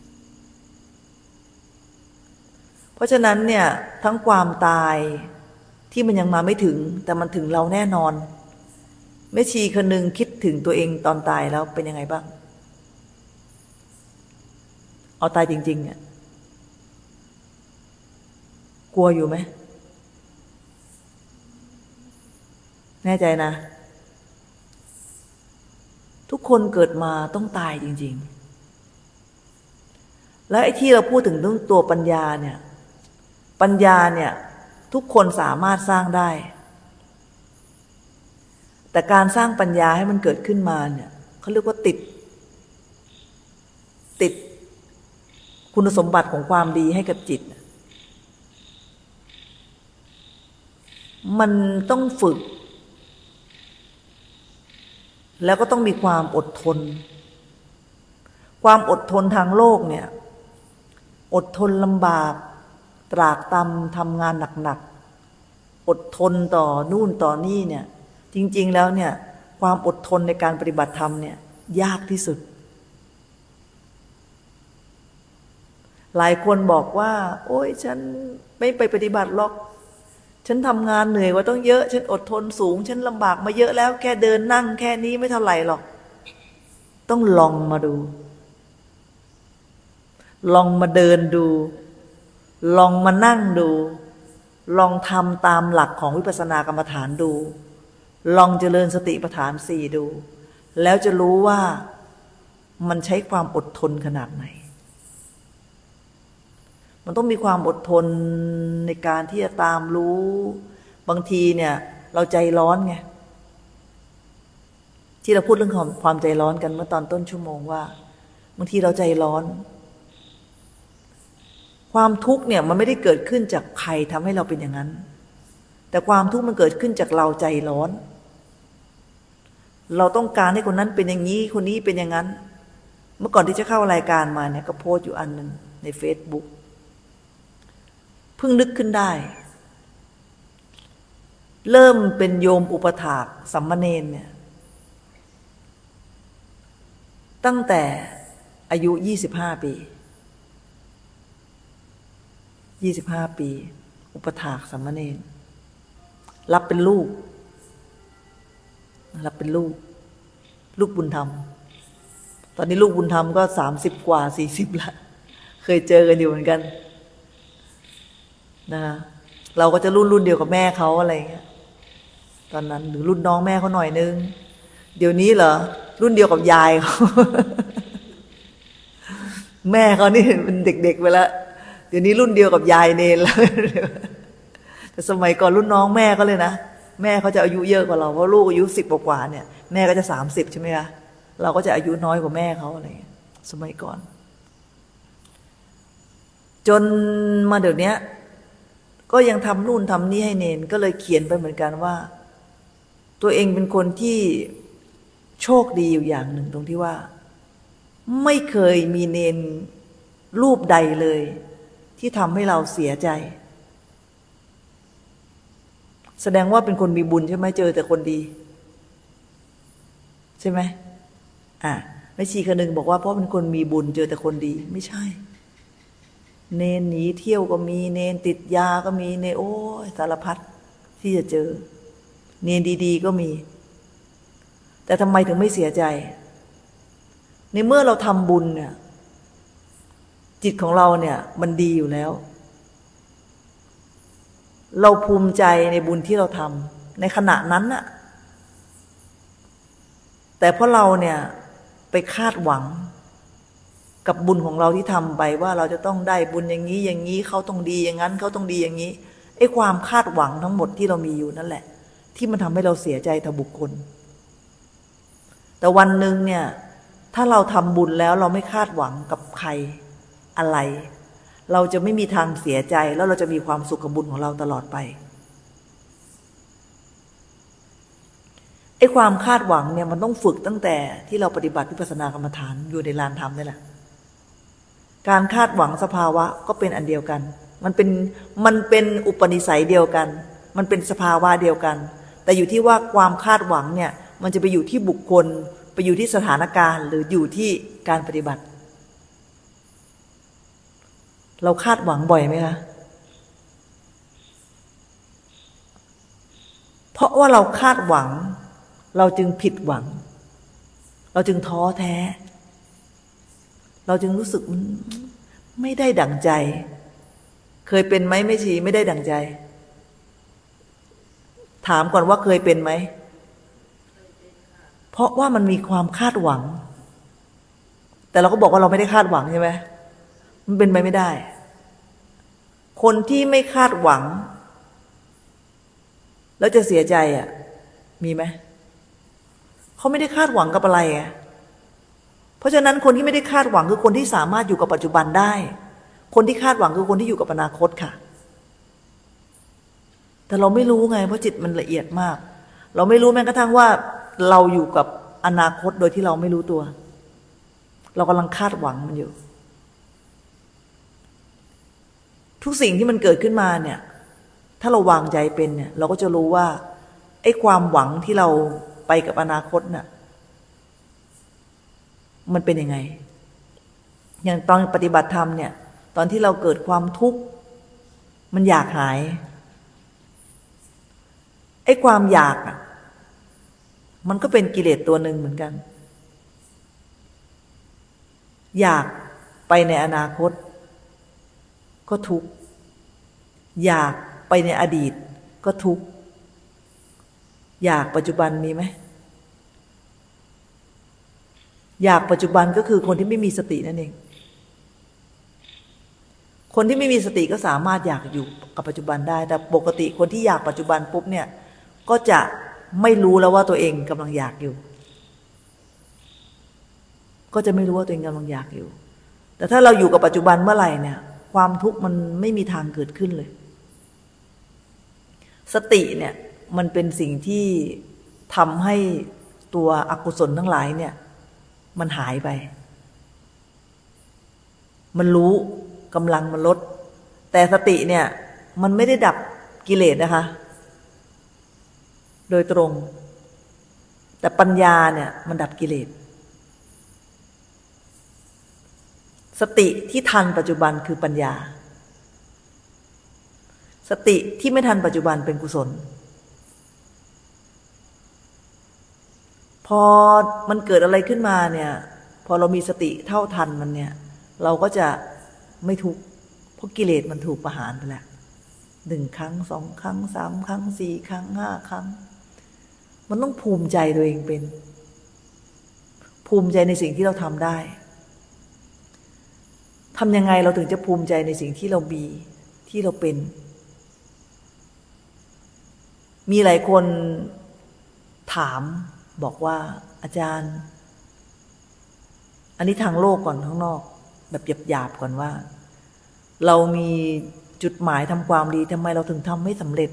Speaker 1: เพราะฉะนั้นเนี่ยทั้งความตายที่มันยังมาไม่ถึงแต่มันถึงเราแน่นอนแม่ชีคนหนึ่งคิดถึงตัวเองตอนตายแล้วเป็นยังไงบ้างเอาตายจริงๆเนี่ยกลัวอยู่ไหมแน่ใจนะทุกคนเกิดมาต้องตายจริงๆแล้วไอ้ที่เราพูดถึงเรื่องตัวปัญญาเนี่ยปัญญาเนี่ยทุกคนสามารถสร้างได้แต่การสร้างปัญญาให้มันเกิดขึ้นมาเนี่ยเขาเรียกว่าติดคุณสมบัติของความดีให้กับจิตมันต้องฝึกแล้วก็ต้องมีความอดทนความอดทนทางโลกเนี่ยอดทนลำบากตรากตรำทำงานหนักๆอดทนต่อนู่นต่อนี่เนี่ยจริงๆแล้วเนี่ยความอดทนในการปฏิบัติธรรมเนี่ยยากที่สุดหลายคนบอกว่าโอ๊ยฉันไม่ไปปฏิบัติหรอกฉันทำงานเหนื่อยกว่าต้องเยอะฉันอดทนสูงฉันลำบากมาเยอะแล้วแค่เดินนั่งแค่นี้ไม่เท่าไหร่หรอกต้องลองมาดูลองมาเดินดูลองมานั่งดูลองทำตามหลักของวิปัสสนากรรมฐานดูลองเจริญสติปัฏฐานสี่ดูแล้วจะรู้ว่ามันใช้ความอดทนขนาดไหนมันต้องมีความอดทนในการที่จะตามรู้บางทีเนี่ยเราใจร้อนไงที่เราพูดเรื่องความใจร้อนกันเมื่อตอนต้นชั่วโมงว่าบางทีเราใจร้อนความทุกข์เนี่ยมันไม่ได้เกิดขึ้นจากใครทำให้เราเป็นอย่างนั้นแต่ความทุกข์มันเกิดขึ้นจากเราใจร้อนเราต้องการให้คนนั้นเป็นอย่างนี้คนนี้เป็นอย่างนั้นเมื่อก่อนที่จะเข้ารายการมาเนี่ยก็โพสต์อยู่อันนึงใน Facebookเพิ่งนึกขึ้นได้เริ่มเป็นโยมอุปถากสัมมเนรเนี่ยตั้งแต่อายุ25 ปีอุปถากสัมมเนรรับเป็นลูกบุญธรรมตอนนี้ลูกบุญธรรมก็30 กว่า40ละเคยเจอกันอยู่เหมือนกันนะเราก็จะรุ่นเดียวกับแม่เขาอะไรเงี้ยตอนนั้นหรือรุ่นน้องแม่เขาหน่อยนึงเดี๋ยวนี้เหรอรุ่นเดียวกับยายเขา แม่เขานี่เป็นเด็กๆไปแล้วเดี๋ยวนี้รุ่นเดียวกับยายเนรแล้วแต่สมัยก่อนรุ่นน้องแม่ก็เลยนะแม่เขาจะอายุเยอะกว่าเราเพราะลูกอายุ10 กว่าเนี่ยแม่ก็จะ30ใช่ไหมคะเราก็จะอายุน้อยกว่าแม่เขาอะไรสมัยก่อนจนมาเดี๋ยวนี้ก็ยังทำนู่นทำนี่ให้เนนก็เลยเขียนไปเหมือนกันว่าตัวเองเป็นคนที่โชคดีอยู่อย่างหนึ่งตรงที่ว่าไม่เคยมีเนนรูปใดเลยที่ทำให้เราเสียใจแสดงว่าเป็นคนมีบุญใช่ไหมเจอแต่คนดีใช่ไหมแม่ชีคนหนึ่งบอกว่าเพราะเป็นคนมีบุญเจอแต่คนดีไม่ใช่เนนหนีเที่ยวก็มีเนนติดยาก็มีเนนโอ้ยสารพัดที่จะเจอเนนดีๆก็มีแต่ทำไมถึงไม่เสียใจในเมื่อเราทำบุญเนี่ยจิตของเราเนี่ยมันดีอยู่แล้วเราภูมิใจในบุญที่เราทำในขณะนั้นน่ะแต่เพราะเราเนี่ยไปคาดหวังกับบุญของเราที่ทำไปว่าเราจะต้องได้บุญอย่างนี้อย่างนี้เขาต้องดีอย่างนั้นเขาต้องดีอย่างนี้ไอ้ความคาดหวังทั้งหมดที่เรามีอยู่นั่นแหละที่มันทำให้เราเสียใจต่อบุคคลแต่วันหนึ่งเนี่ยถ้าเราทำบุญแล้วเราไม่คาดหวังกับใครอะไรเราจะไม่มีทางเสียใจแล้วเราจะมีความสุขกับบุญของเราตลอดไปไอ้ความคาดหวังเนี่ยมันต้องฝึกตั้งแต่ที่เราปฏิบัติวิปัสสนากรรมฐานอยู่ในลานธรรมนี่แหละการคาดหวังสภาวะก็เป็นอันเดียวกันมันเป็นอุปนิสัยเดียวกันมันเป็นสภาวะเดียวกันแต่อยู่ที่ว่าความคาดหวังเนี่ยมันจะไปอยู่ที่บุคคลไปอยู่ที่สถานการณ์หรืออยู่ที่การปฏิบัติเราคาดหวังบ่อยไหมคะเพราะว่าเราคาดหวังเราจึงผิดหวังเราจึงท้อแท้เราจึงรู้สึกมันไม่ได้ดั่งใจเคยเป็นไหมไม่ชีไม่ได้ดั่งใจถามก่อนว่าเคยเป็นไหมเพราะว่ามันมีความคาดหวังแต่เราก็บอกว่าเราไม่ได้คาดหวังใช่ไหมมันเป็นไปไม่ได้คนที่ไม่คาดหวังแล้วจะเสียใจอ่ะมีไหมเขาไม่ได้คาดหวังกับอะไรอ่ะเพราะฉะนั้นคนที่ไม่ได้คาดหวังคือคนที่สามารถอยู่กับปัจจุบันได้คนที่คาดหวังคือคนที่อยู่กับอนาคตค่ะแต่เราไม่รู้ไงเพราะจิตมันละเอียดมากเราไม่รู้แม้กระทั่งว่าเราอยู่กับอนาคตโดยที่เราไม่รู้ตัวเรากำลังคาดหวังมันอยู่ทุกสิ่งที่มันเกิดขึ้นมาเนี่ยถ้าเราวางใจเป็นเนี่ยเราก็จะรู้ว่าไอ้ความหวังที่เราไปกับอนาคตน่ะมันเป็นยังไงอย่างตอนปฏิบัติธรรมเนี่ยตอนที่เราเกิดความทุกข์มันอยากหายไอ้ความอยากอ่ะมันก็เป็นกิเลสตัวหนึ่งเหมือนกันอยากไปในอนาคตก็ทุกข์อยากไปในอดีตก็ทุกข์อยากปัจจุบันมีไหมอยากปัจจุบันก็คือคนที่ไม่มีสตินั่นเองคนที่ไม่มีสติก็สามารถอยากอยู่กับปัจจุบันได้แต่ปกติคนที่อยากปัจจุบันปุ๊บเนี่ยก็จะไม่รู้แล้วว่าตัวเองกำลังอยากอยู่ก็จะไม่รู้ว่าตัวเองกำลังอยากอยู่แต่ถ้าเราอยู่กับปัจจุบันเมื่อไหร่เนี่ยความทุกข์มันไม่มีทางเกิดขึ้นเลยสติเนี่ยมันเป็นสิ่งที่ทำให้ตัวอกุศลทั้งหลายเนี่ยมันหายไปมันรู้กำลังมันลดแต่สติเนี่ยมันไม่ได้ดับกิเลสนะคะโดยตรงแต่ปัญญาเนี่ยมันดับกิเลสสติที่ทันปัจจุบันคือปัญญาสติที่ไม่ทันปัจจุบันเป็นกุศลพอมันเกิดอะไรขึ้นมาเนี่ยพอเรามีสติเท่าทันมันเนี่ยเราก็จะไม่ทุกข์เพราะกิเลสมันถูกประหารไปแล้ว1 ครั้ง 2 ครั้ง 3 ครั้ง 4 ครั้ง 5 ครั้งมันต้องภูมิใจตัวเองเป็นภูมิใจในสิ่งที่เราทำได้ทำยังไงเราถึงจะภูมิใจในสิ่งที่เรามีที่เราเป็นมีหลายคนถามบอกว่าอาจารย์อันนี้ทางโลกก่อนข้างนอกแบบหยาบๆก่อนว่าเรามีจุดหมายทำความดีทำไมเราถึงทำไม่สำเร็จ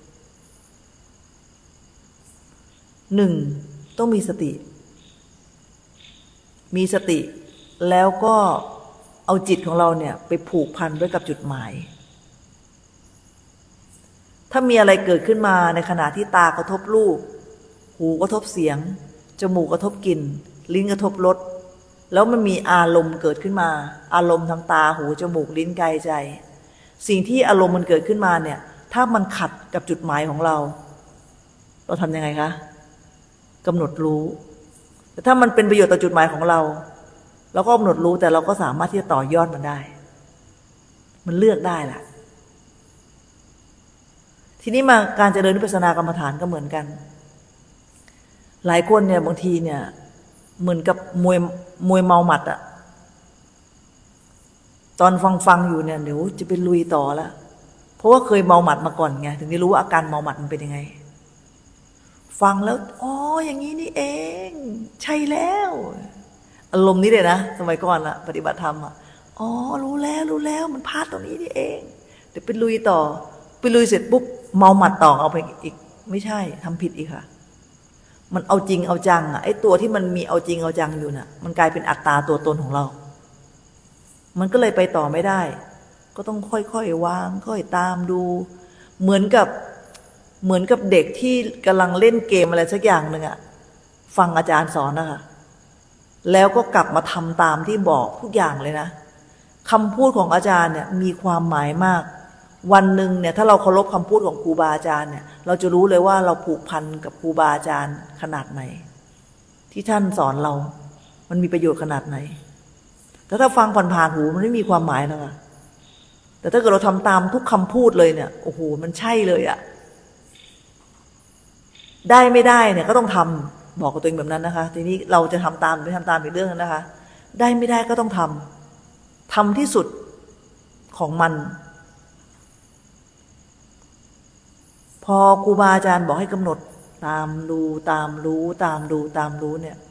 Speaker 1: 1ต้องมีสติแล้วก็เอาจิตของเราเนี่ยไปผูกพันไว้กับจุดหมายถ้ามีอะไรเกิดขึ้นมาในขณะที่ตากระทบรูปหูกระทบเสียงจมูกกระทบกลิ่นลิ้นกระทบรสแล้วมันมีอารมณ์เกิดขึ้นมาอารมณ์ทางตาหูจมูกลิ้นกายใจสิ่งที่อารมณ์มันเกิดขึ้นมาเนี่ยถ้ามันขัดกับจุดหมายของเราทำยังไงคะกำหนดรู้แต่ถ้ามันเป็นประโยชน์ต่อจุดหมายของเราก็กำหนดรู้แต่เราก็สามารถที่จะต่อยอดมันได้มันเลือกได้ล่ะทีนี้มาการเจริญวิปัสสนากรรมฐานก็เหมือนกันหลายคนเนี่ยบางทีเนี่ยเหมือนกับมวยเมาหมัดอะตอนฟังอยู่เนี่ยเดี๋ยวจะไปลุยต่อละเพราะว่าเคยเมาหมัดมาก่อนไงถึงได้รู้ว่าอาการเมาหมัดมันเป็นยังไงฟังแล้วอ๋ออย่างนี้นี่เองใช่แล้วอารมณ์นี้เลยนะสมัยก่อนละปฏิบัติธรรมอะอ๋อรู้แล้วมันพลาดตรงนี้นี่เองเดี๋ยวไปลุยต่อไปลุยเสร็จปุ๊บเมาหมัดต่อเอาไปอีกไม่ใช่ทำผิดอีกค่ะมันเอาจริงเอาจังอ่ะไอ้ตัวที่มันมีเอาจริงเอาจังอยู่น่ะมันกลายเป็นอัตตาตัวตนของเรามันก็เลยไปต่อไม่ได้ก็ต้องค่อยๆวางค่อยตามดูเหมือนกับเด็กที่กำลังเล่นเกมอะไรสักอย่างหนึ่งอ่ะฟังอาจารย์สอนนะคะแล้วก็กลับมาทำตามที่บอกทุกอย่างเลยนะคำพูดของอาจารย์เนี่ยมีความหมายมากวันหนึ่งเนี่ยถ้าเราเคารพคำพูดของครูบาอาจารย์เนี่ยเราจะรู้เลยว่าเราผูกพันกับครูบาอาจารย์ขนาดไหนที่ท่านสอนเรามันมีประโยชน์ขนาดไหนแต่ถ้าฟังผ่านๆหูมันไม่มีความหมายนะคะแต่ถ้าเกิดเราทำตามทุกคำพูดเลยเนี่ยโอ้โหมันใช่เลยอะได้ไม่ได้เนี่ยก็ต้องทำบอกกับตัวเองแบบนั้นนะคะทีนี้เราจะทำตามหรือไม่ทำตามอีกเรื่องนึงนะคะได้ไม่ได้ก็ต้องทำที่สุดของมันพอครูบาอาจารย์บอกให้กำหนดตามรู้เนี่ย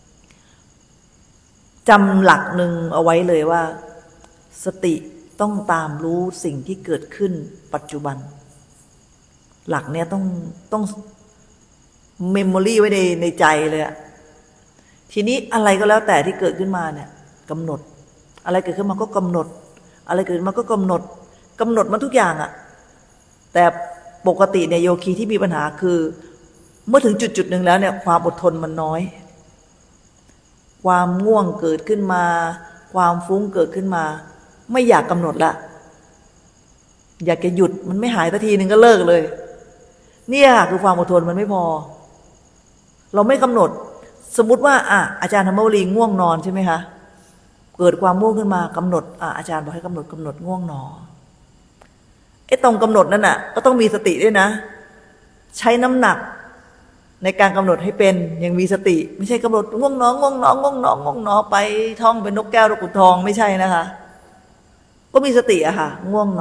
Speaker 1: จำหลักหนึ่งเอาไว้เลยว่าสติต้องตามรู้สิ่งที่เกิดขึ้นปัจจุบันหลักเนี้ยต้องเมมโมรี่ไว้ในใจเลยอะทีนี้อะไรก็แล้วแต่ที่เกิดขึ้นมาเนี่ยกำหนดอะไรเกิดขึ้นมาก็กำหนดอะไรเกิดมาก็กำหนดมันทุกอย่างอะแต่ปกติเนี่ยโยคีที่มีปัญหาคือเมื่อถึงจุดหนึ่งแล้วเนี่ยความอดทนมันน้อยความง่วงเกิดขึ้นมาความฟุ้งเกิดขึ้นมาไม่อยากกำหนดละอยากจะหยุดมันไม่หายสักทีนึงก็เลิกเลยเนี่ยคือความอดทนมันไม่พอเราไม่กำหนดสมมุติว่าอาจารย์ธรรมวลีง่วงนอนใช่ไหมคะเกิดความง่วงขึ้นมากำหนดอาจารย์บอกให้กำหนดง่วงนอนไอ้ตรงกำหนดนั่นน่ะก็ต้องมีสติด้วยนะใช้น้ำหนักในการกำหนดให้เป็นยังมีสติไม่ใช่กำหนดง่วงนอนไปท่องเป็นนกแก้วนกขุนทองไม่ใช่นะคะก็มีสติอะค่ะง่วง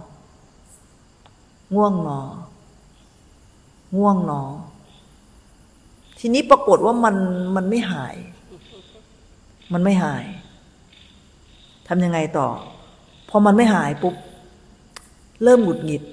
Speaker 1: นอทีนี้ปรากฏว่ามันไม่หายทำยังไงต่อพอมันไม่หายปุ๊บเริ่มหงุดหงิด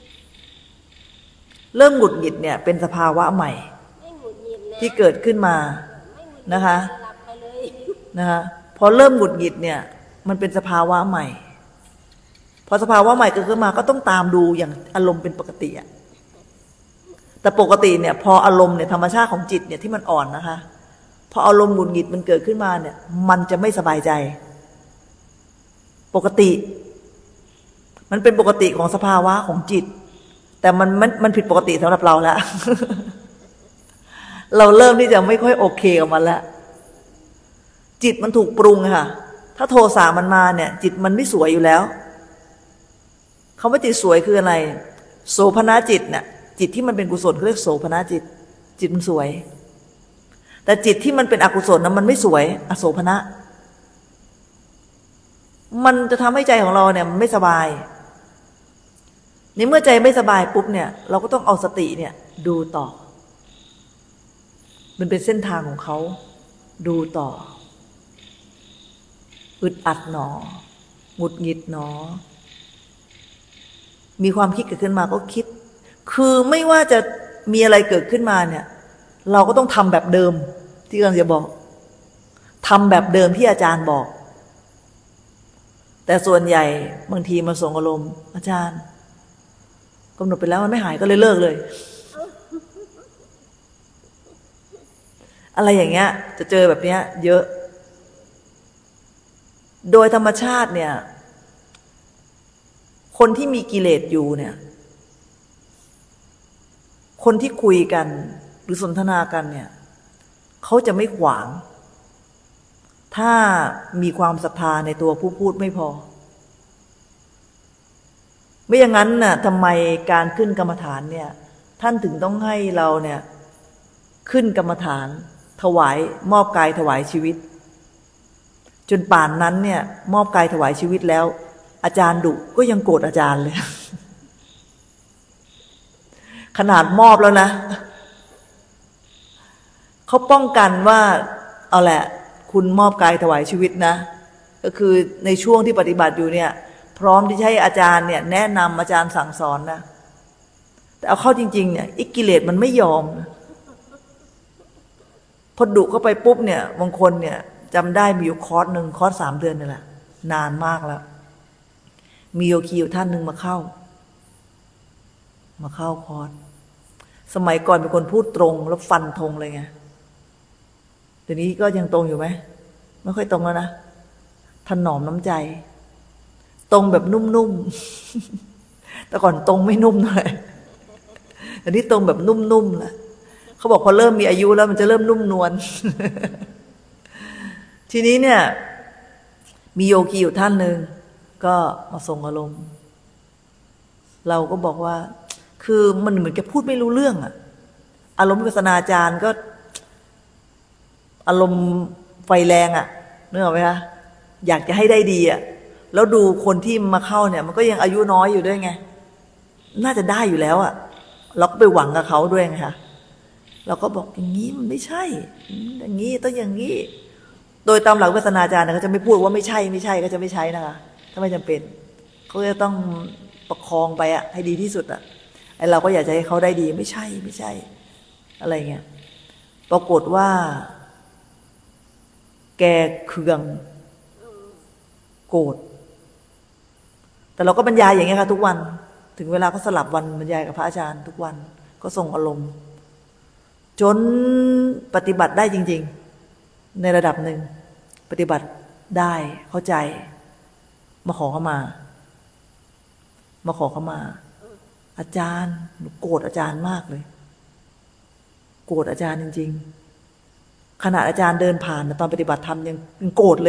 Speaker 1: เนี่ยเป็นสภาวะใหม่ที่เกิดขึ้นมานะคะพอเริ่มหงุดหงิดเนี่ยมันเป็นสภาวะใหม่พอสภาวะใหม่เกิดขึ้นมาก็ต้องตามดูอย่างอารมณ์เป็นปกติอะแต่ปกติเนี่ยพออารมณ์เนี่ยธรรมชาติของจิตเนี่ยที่มันอ่อนนะคะพออารมณ์หงุดหงิดมันเกิดขึ้นมาเนี่ยมันจะไม่สบายใจปกติมันเป็นปกติของสภาวะของจิตแต่มันผิดปกติสำหรับเราแล้ว เราเริ่มที่จะไม่ค่อยโอเคกับมันแล้วจิตมันถูกปรุงค่ะถ้าโทสะมันมาเนี่ยจิตมันไม่สวยอยู่แล้วคำว่าจิตสวยคืออะไรโสภณจิตเนี่ยจิตที่มันเป็นกุศลเขาเรียกโสภณจิตมันสวยแต่จิตที่มันเป็นอกุศลนั้นมันไม่สวยอโสภณมันจะทำให้ใจของเราเนี่ยมันไม่สบายในเมื่อใจไม่สบายปุ๊บเนี่ยเราก็ต้องเอาสติเนี่ยดูต่อมันเป็นเส้นทางของเขาดูต่ออึดอัดหนอหงุดหงิดหนอมีความคิดเกิดขึ้นมาก็คิดคือไม่ว่าจะมีอะไรเกิดขึ้นมาเนี่ยเราก็ต้องทำแบบเดิมที่กำลังจะบอกทำแบบเดิมที่อาจารย์บอกแต่ส่วนใหญ่บางทีมาส่งอารมณ์อาจารย์กำหนดไปแล้วมันไม่หายก็เลยเลิกเลยอะไรอย่างเงี้ยจะเจอแบบเนี้ยเยอะโดยธรรมชาติเนี่ยคนที่มีกิเลสอยู่เนี่ยคนที่คุยกันหรือสนทนากันเนี่ยเขาจะไม่ขวางถ้ามีความศรัทธาในตัวผู้พูดไม่พอไม่อย่างนั้นน่ะทำไมการขึ้นกรรมฐานเนี่ยท่านถึงต้องให้เราเนี่ยขึ้นกรรมฐานถวายมอบกายถวายชีวิตจนป่านนั้นเนี่ยมอบกายถวายชีวิตแล้วอาจารย์ดุก็ยังโกรธอาจารย์เลย ขนาดมอบแล้วนะเขาป้องกันว่าเอาแหละคุณมอบกายถวายชีวิตนะก็คือในช่วงที่ปฏิบัติอยู่เนี่ยพร้อมที่จะให้อาจารย์เนี่ยแนะนำอาจารย์สั่งสอนนะแต่เอาเข้าจริงๆเนี่ยกิเลสมันไม่ยอมพอดุเข้าไปปุ๊บเนี่ยบางคนเนี่ยจำได้มีอยู่คอร์สหนึ่งคอร์ส3 เดือนนี่แหละนานมากแล้วมีโยคีอยู่ท่านหนึ่งมาเข้าคอร์สสมัยก่อนเป็นคนพูดตรงแล้วฟันธงเลยไงเดี๋ยวนี้ก็ยังตรงอยู่ไหมไม่ค่อยตรงแล้วนะถนอมน้ำใจตรงแบบนุ่มๆแต่ก่อนตรงไม่นุ่มเลยแต่นี้ตรงแบบนุ่มๆนะเขาบอกพอเริ่มมีอายุแล้วมันจะเริ่มนุ่มนวล ทีนี้เนี่ยมีโยคีอยู่ท่านหนึ่งก็มาส่งอารมณ์เราก็บอกว่าคือมันเหมือนแกพูดไม่รู้เรื่องอะอารมณ์วิปัสสนาจารย์ก็อารมณ์ไฟแรงอะนึกออกไหมคะอยากจะให้ได้ดีอะแล้วดูคนที่มาเข้าเนี่ยมันก็ยังอายุน้อยอยู่ด้วยไงน่าจะได้อยู่แล้วอะเราก็ไปหวังกับเขาด้วยไงคะเราก็บอกอย่างนี้มันไม่ใช่อย่างนี้ต้องอย่างนี้โดยตามหลักวิปัสสนาจารย์เขาจะไม่พูดว่าไม่ใช่ก็จะไม่ใช้นะคะถ้าไม่จำเป็นเขาจะต้องประคองไปอะให้ดีที่สุดอะไอเราก็อยากจะให้เขาได้ดีไม่ใช่อะไรเงี้ยปรากฏว่าแกเคืองโกรธแต่เราก็บรรยายอย่างเงี้ยค่ะทุกวันถึงเวลาก็สลับวันบรรยายกับพระอาจารย์ทุกวันก็ส่งอารมณ์จนปฏิบัติได้จริงๆในระดับหนึ่งปฏิบัติได้เข้าใจมาขอเข้ามาอาจารย์หนูโกรธอาจารย์มากเลยโกรธอาจารย์จริงๆขณะอาจารย์เดินผ่านตอนปฏิบัติธรรมยังโกรธเลย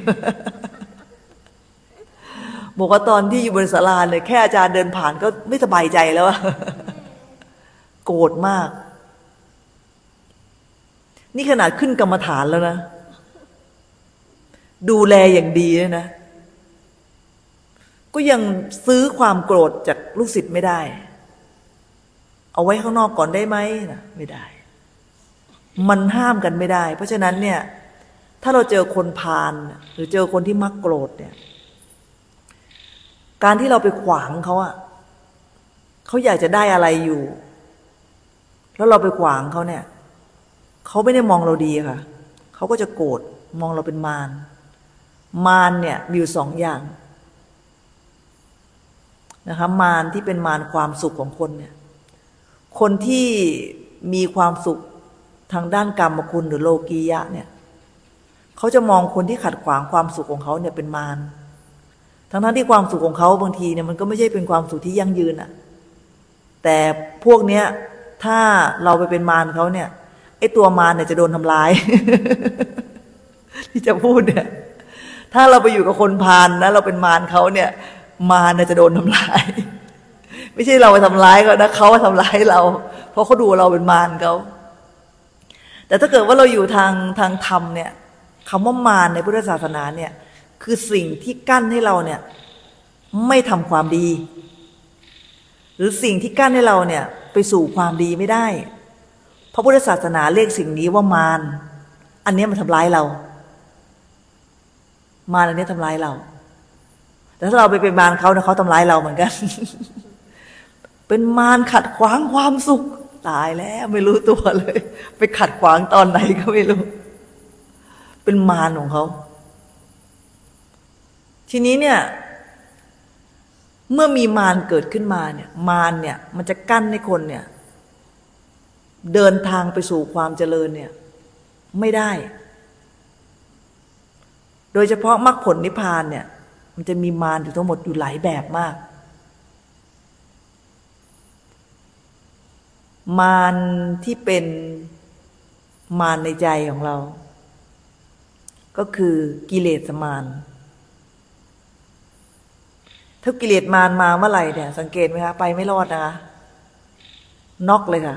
Speaker 1: บอกว่าตอนที่อยู่บนศาลาเนี่ยแค่อาจารย์เดินผ่านก็ไม่สบายใจแล้วอะ โกรธมากนี่ขนาดขึ้นกรรมฐานแล้วนะดูแลอย่างดีเลยนะก็ยังซื้อความโกรธจากลูกศิษย์ไม่ได้เอาไว้ข้างนอกก่อนได้ไหมนะไม่ได้มันห้ามกันไม่ได้เพราะฉะนั้นเนี่ยถ้าเราเจอคนพาลหรือเจอคนที่มักโกรธเนี่ยการที่เราไปขวางเขาอะเขาอยากจะได้อะไรอยู่แล้วเราไปขวางเขาเนี่ยเขาไม่ได้มองเราดีค่ะเขาก็จะโกรธมองเราเป็นมารเนี่ยมีอยู่2 อย่างนะคะมารที่เป็นมารความสุขของคนเนี่ยคนที่มีความสุขทางด้านกรรมคุณหรือโลกียะเนี่ยเขาจะมองคนที่ขัดขวางความสุขของเขาเนี่ยเป็นมารทั้งที่ความสุขของเขาบางทีเนี่ยมันก็ไม่ใช่เป็นความสุขที่ยั่งยืนอะแต่พวกเนี้ยถ้าเราไปเป็นมารเขาเนี่ยไอ้ตัวมารเนี่ยจะโดนทำลาย ที่จะพูดเนี่ยถ้าเราไปอยู่กับคนพาลนะเราเป็นมารเขาเนี่ยมารเนี่ยจะโดนทำลาย ไม่ใช่เราไปทำร้ายเขานะเขาทำร้ายเราเพราะเขาดูเราเป็นมารเขาแต่ถ้าเกิดว่าเราอยู่ทางธรรมเนี่ยคำว่ามารในพุทธศาสนาเนี่ยคือสิ่งที่กั้นให้เราเนี่ยไม่ทำความดีหรือสิ่งที่กั้นให้เราเนี่ยไปสู่ความดีไม่ได้พระพุทธศาสนาเรียกสิ่งนี้ว่ามารอันนี้มันทำร้ายเรามารอันนี้ทำร้ายเราแต่ถ้าเราไปเป็นมารเขาเนี่ยเขาทำร้ายเราเหมือนกัน เป็นมารขัดขวางความสุขตายแล้วไม่รู้ตัวเลยไปขัดขวางตอนไหนก็ไม่รู้เป็นมารของเขาทีนี้เนี่ยเมื่อมีมารเกิดขึ้นมาเนี่ยมารเนี่ยมันจะกั้นให้คนเนี่ยเดินทางไปสู่ความเจริญเนี่ยไม่ได้โดยเฉพาะมรรคผลนิพพานเนี่ยมันจะมีมารอยู่ทั้งหมดอยู่หลายแบบมากมารที่เป็นมารในใจของเราก็คือกิเลสมารถ้ากิเลสมารมาเมื่อไหร่เนี่ยสังเกตไหมคะไปไม่รอดนะคะน็อกเลยค่ะ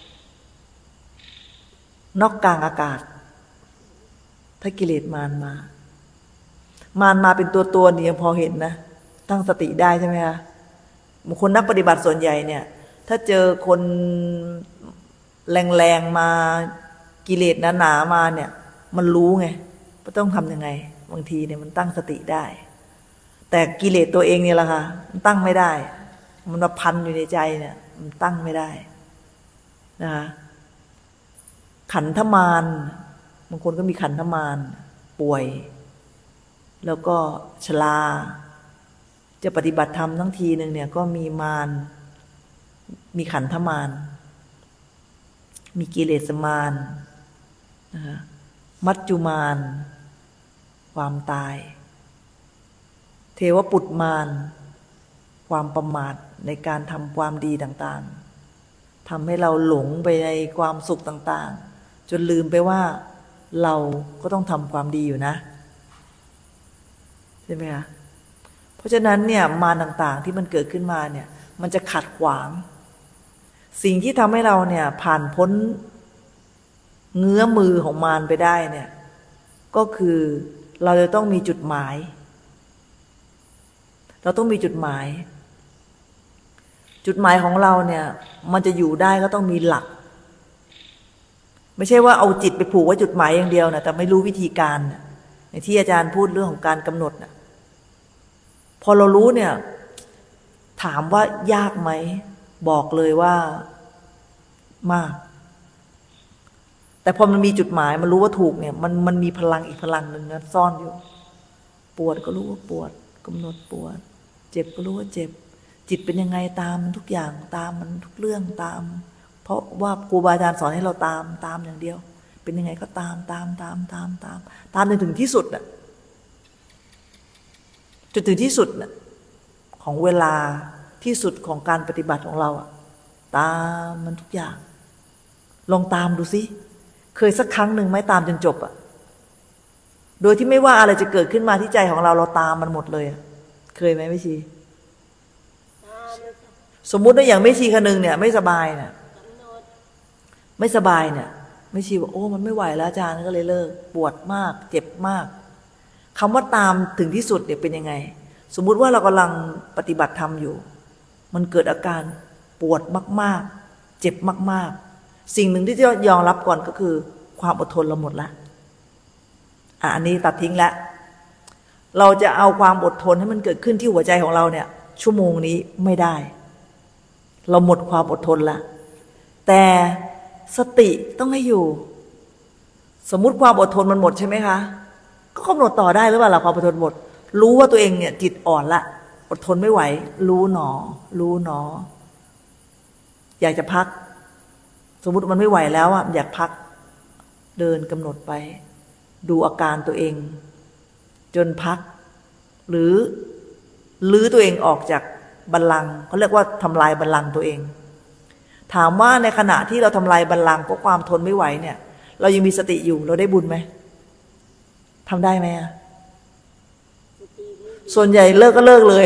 Speaker 1: น็อกกลางอากาศถ้ากิเลสมารมาเป็นตัวเนี่ยพอเห็นนะตั้งสติได้ใช่ไหมคะบางคนนักปฏิบัติส่วนใหญ่เนี่ยถ้าเจอคนแรงๆมากิเลสหนาๆมาเนี่ยมันรู้ไงว่าต้องทำยังไงบางทีเนี่ยมันตั้งสติได้แต่กิเลสตัวเองเนี่ยแหละค่ะมันตั้งไม่ได้มันมาพันอยู่ในใจเนี่ยมันตั้งไม่ได้นะคะขันธมารบางคนก็มีขันธมารป่วยแล้วก็ชราจะปฏิบัติธรรมทั้งทีหนึ่งเนี่ยก็มีมารมีขันธมารมีกิเลสมารนะคะมัจจุมารความตายเทวปุตรมารความประมาทในการทำความดีต่างๆทำให้เราหลงไปในความสุขต่างๆจนลืมไปว่าเราก็ต้องทำความดีอยู่นะใช่ไหมคะเพราะฉะนั้นเนี่ยมารต่างๆที่มันเกิดขึ้นมาเนี่ยมันจะขัดขวางสิ่งที่ทำให้เราเนี่ยผ่านพ้นเงื้อมือของมารไปได้เนี่ยก็คือเราจะต้องมีจุดหมายเราต้องมีจุดหมายของเราเนี่ยมันจะอยู่ได้ก็ต้องมีหลักไม่ใช่ว่าเอาจิตไปผูกไว้จุดหมายอย่างเดียวนะแต่ไม่รู้วิธีการอย่างที่อาจารย์พูดเรื่องของการกำหนดนะพอเรารู้เนี่ยถามว่ายากไหมบอกเลยว่ามากแต่พอมันมีจุดหมายมันรู้ว่าถูกเนี่ยมันมีพลังอีกพลังหนึ่งนะซ่อนอยู่ปวดก็รู้ว่าปวดกำหนดปวดเจ็บก็รู้ว่าเจ็บจิตเป็นยังไงตามมันทุกอย่างตามมันทุกเรื่องตามเพราะว่าครูบาอาจารย์สอนให้เราตามอย่างเดียวเป็นยังไงก็ตามจนถึงที่สุดน่ะจนถึงที่สุดน่ะของเวลาที่สุดของการปฏิบัติของเราอะตามมันทุกอย่างลองตามดูสิเคยสักครั้งหนึ่งไหมตามจนจบอะโดยที่ไม่ว่าอะไรจะเกิดขึ้นมาที่ใจของเราตามมันหมดเลยเคยไหมไม่ชีสมมุติว่าอย่างไม่ชีคนนึงเนี่ยไม่สบายเนี่ยไม่สบายเนี่ยไม่ชีว่าโอ้มันไม่ไหวแล้วอาจารย์ก็เลยเลิกปวดมากเจ็บมากคำว่าตามถึงที่สุดเนี่ยเป็นยังไงสมมุติว่าเรากำลังปฏิบัติธรรมอยู่มันเกิดอาการปวดมากๆเจ็บมากๆสิ่งหนึ่งที่จะยอมรับก่อนก็คือความอดทนเราหมดละอันนี้ตัดทิ้งแล้วเราจะเอาความอดทนให้มันเกิดขึ้นที่หัวใจของเราเนี่ยชั่วโมงนี้ไม่ได้เราหมดความอดทนละแต่สติต้องให้อยู่สมมุติความอดทนมันหมดใช่ไหมคะก็กำหนดต่อได้หรือเปล่าล่ะความอดทนหมดรู้ว่าตัวเองเนี่ยจิตอ่อนละอดทนไม่ไหวรู้หนออยากจะพักสมมุติมันไม่ไหวแล้วอ่ะอยากพักเดินกำหนดไปดูอาการตัวเองจนพักหรือลื้อตัวเองออกจากบัลลังก์เขาเรียกว่าทำลายบัลลังก์ตัวเองถามว่าในขณะที่เราทำลายบัลลังก์เพราะความทนไม่ไหวเนี่ยเรายังมีสติอยู่เราได้บุญไหมทำได้ไหมส่วนใหญ่เลิกก็เลิกเลย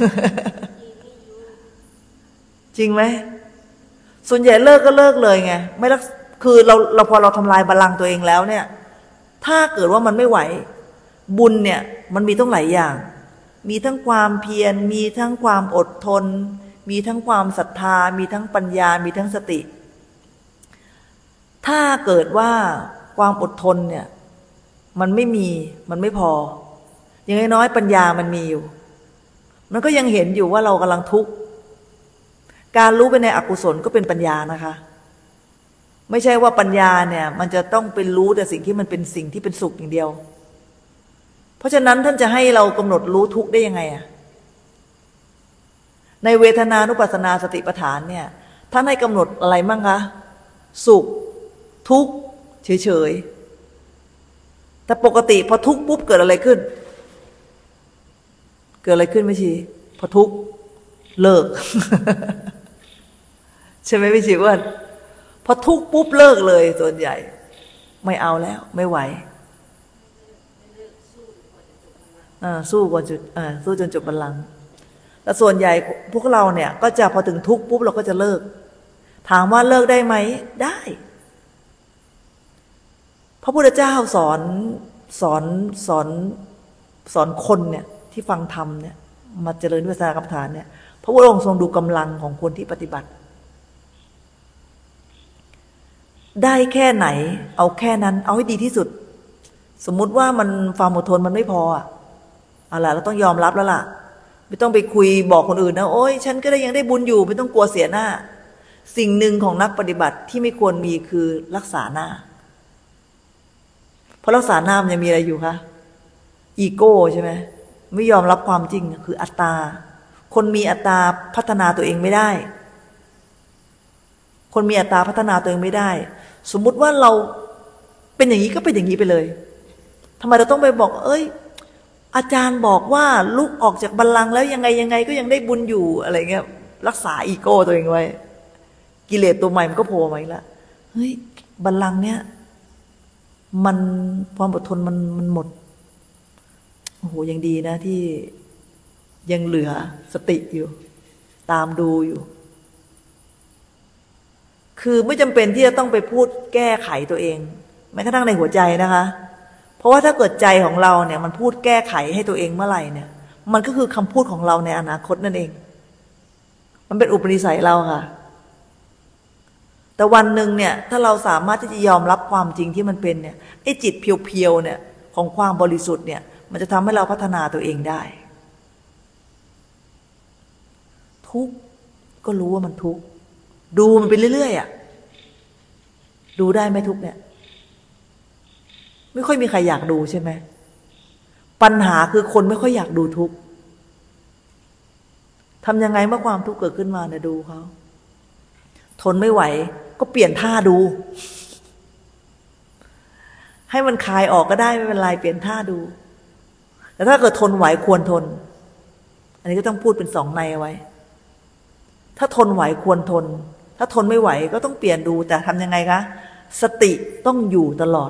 Speaker 1: จริงไหมส่วนใหญ่เลิกก็เลิกเลยไงไม่รักคือเราพอเราทำลายบัลลังก์ตัวเองแล้วเนี่ยถ้าเกิดว่ามันไม่ไหวบุญเนี่ยมันมีต้องหลายอย่างมีทั้งความเพียรมีทั้งความอดทนมีทั้งความศรัทธามีทั้งปัญญามีทั้งสติถ้าเกิดว่าความอดทนเนี่ยมันไม่มีมันไม่พออย่างน้อยปัญญามันมีอยู่มันก็ยังเห็นอยู่ว่าเรากำลังทุกข์การรู้ไปในอกุศลก็เป็นปัญญานะคะไม่ใช่ว่าปัญญาเนี่ยมันจะต้องเป็นรู้แต่สิ่งที่มันเป็นสิ่งที่เป็นสุขอย่างเดียวเพราะฉะนั้นท่านจะให้เรากำหนดรู้ทุกข์ได้ยังไงในเวทนานุปัสสนาสติปัฏฐานเนี่ยท่านให้กำหนดอะไรมั่งคะสุขทุกข์เฉยๆแต่ปกติพอทุกข์ปุ๊บเกิดอะไรขึ้นไม่ชีพอทุกข์เลิก ใช่ไหมพี่ชีว่าพอทุกข์ปุ๊บเลิกเลยส่วนใหญ่ไม่เอาแล้วไม่ไหวสู้กว่าจุดสู้จนจบบัลลังก์แต่ส่วนใหญ่พวกเราเนี่ยก็จะพอถึงทุกข์ปุ๊บเราก็จะเลิกถามว่าเลิกได้ไหมได้พระพุทธเจ้าสอนคนเนี่ยที่ฟังธรรมเนี่ยมาเจริญวิปัสสนากรรมฐานเนี่ยพระพุทธองค์ทรงดูกำลังของคนที่ปฏิบัติได้แค่ไหนเอาแค่นั้นเอาให้ดีที่สุดสมมุติว่ามันความอดทนมันไม่พอเอาล่ะเราต้องยอมรับแล้วล่ะไม่ต้องไปคุยบอกคนอื่นนะโอ๊ยฉันก็ได้ยังได้บุญอยู่ไม่ต้องกลัวเสียหน้าสิ่งหนึ่งของนักปฏิบัติที่ไม่ควรมีคือรักษาหน้าเพราะรักษาหน้ามันจะมีอะไรอยู่คะอีโก้ใช่ไหมไม่ยอมรับความจริงคืออัตตาคนมีอัตตาพัฒนาตัวเองไม่ได้คนมีอัตตาพัฒนาตัวเองไม่ได้สมมุติว่าเราเป็นอย่างนี้ก็เป็นอย่างนี้ไปเลยทำไมเราต้องไปบอกเอ้ยอาจารย์บอกว่าลุกออกจากบัลลังก์แล้วยังไงก็ยังได้บุญอยู่อะไรเงี้ยรักษาอีโก้ตัวเองไว้กิเลสตัวใหม่มันก็โผล่มาอีกแล้วเฮ้ยบัลลังก์เนี้ยมันความอดทนมันหมดโอ้โหยังดีนะที่ยังเหลือสติอยู่ตามดูอยู่คือไม่จำเป็นที่จะต้องไปพูดแก้ไขตัวเองแม้กระทั่งในหัวใจนะคะเพราะว่าถ้าเกิดใจของเราเนี่ยมันพูดแก้ไขให้ตัวเองเมื่อไหร่เนี่ยมันก็คือคำพูดของเราในอนาคตนั่นเองมันเป็นอุปนิสัยเราค่ะแต่วันหนึ่งเนี่ยถ้าเราสามารถที่จะยอมรับความจริงที่มันเป็นเนี่ยไอ้จิตเพียวๆเนี่ยของความบริสุทธิ์เนี่ยมันจะทำให้เราพัฒนาตัวเองได้ทุกข์ก็รู้ว่ามันทุกข์ดูมันไปเรื่อยๆดูได้ไหมทุกข์เนี่ยไม่ค่อยมีใครอยากดูใช่ไหมปัญหาคือคนไม่ค่อยอยากดูทุกข์ทำยังไงเมื่อความทุกข์เกิดขึ้นมาเนี่ยดูเขาทนไม่ไหวก็เปลี่ยนท่าดูให้มันคลายออกก็ได้ไม่เป็นไรเปลี่ยนท่าดูแต่ถ้าเกิดทนไหวควรทนอันนี้ก็ต้องพูดเป็นสองในเอาไว้ถ้าทนไหวควรทนถ้าทนไม่ไหวก็ต้องเปลี่ยนดูแต่ทำยังไงคะสติต้องอยู่ตลอด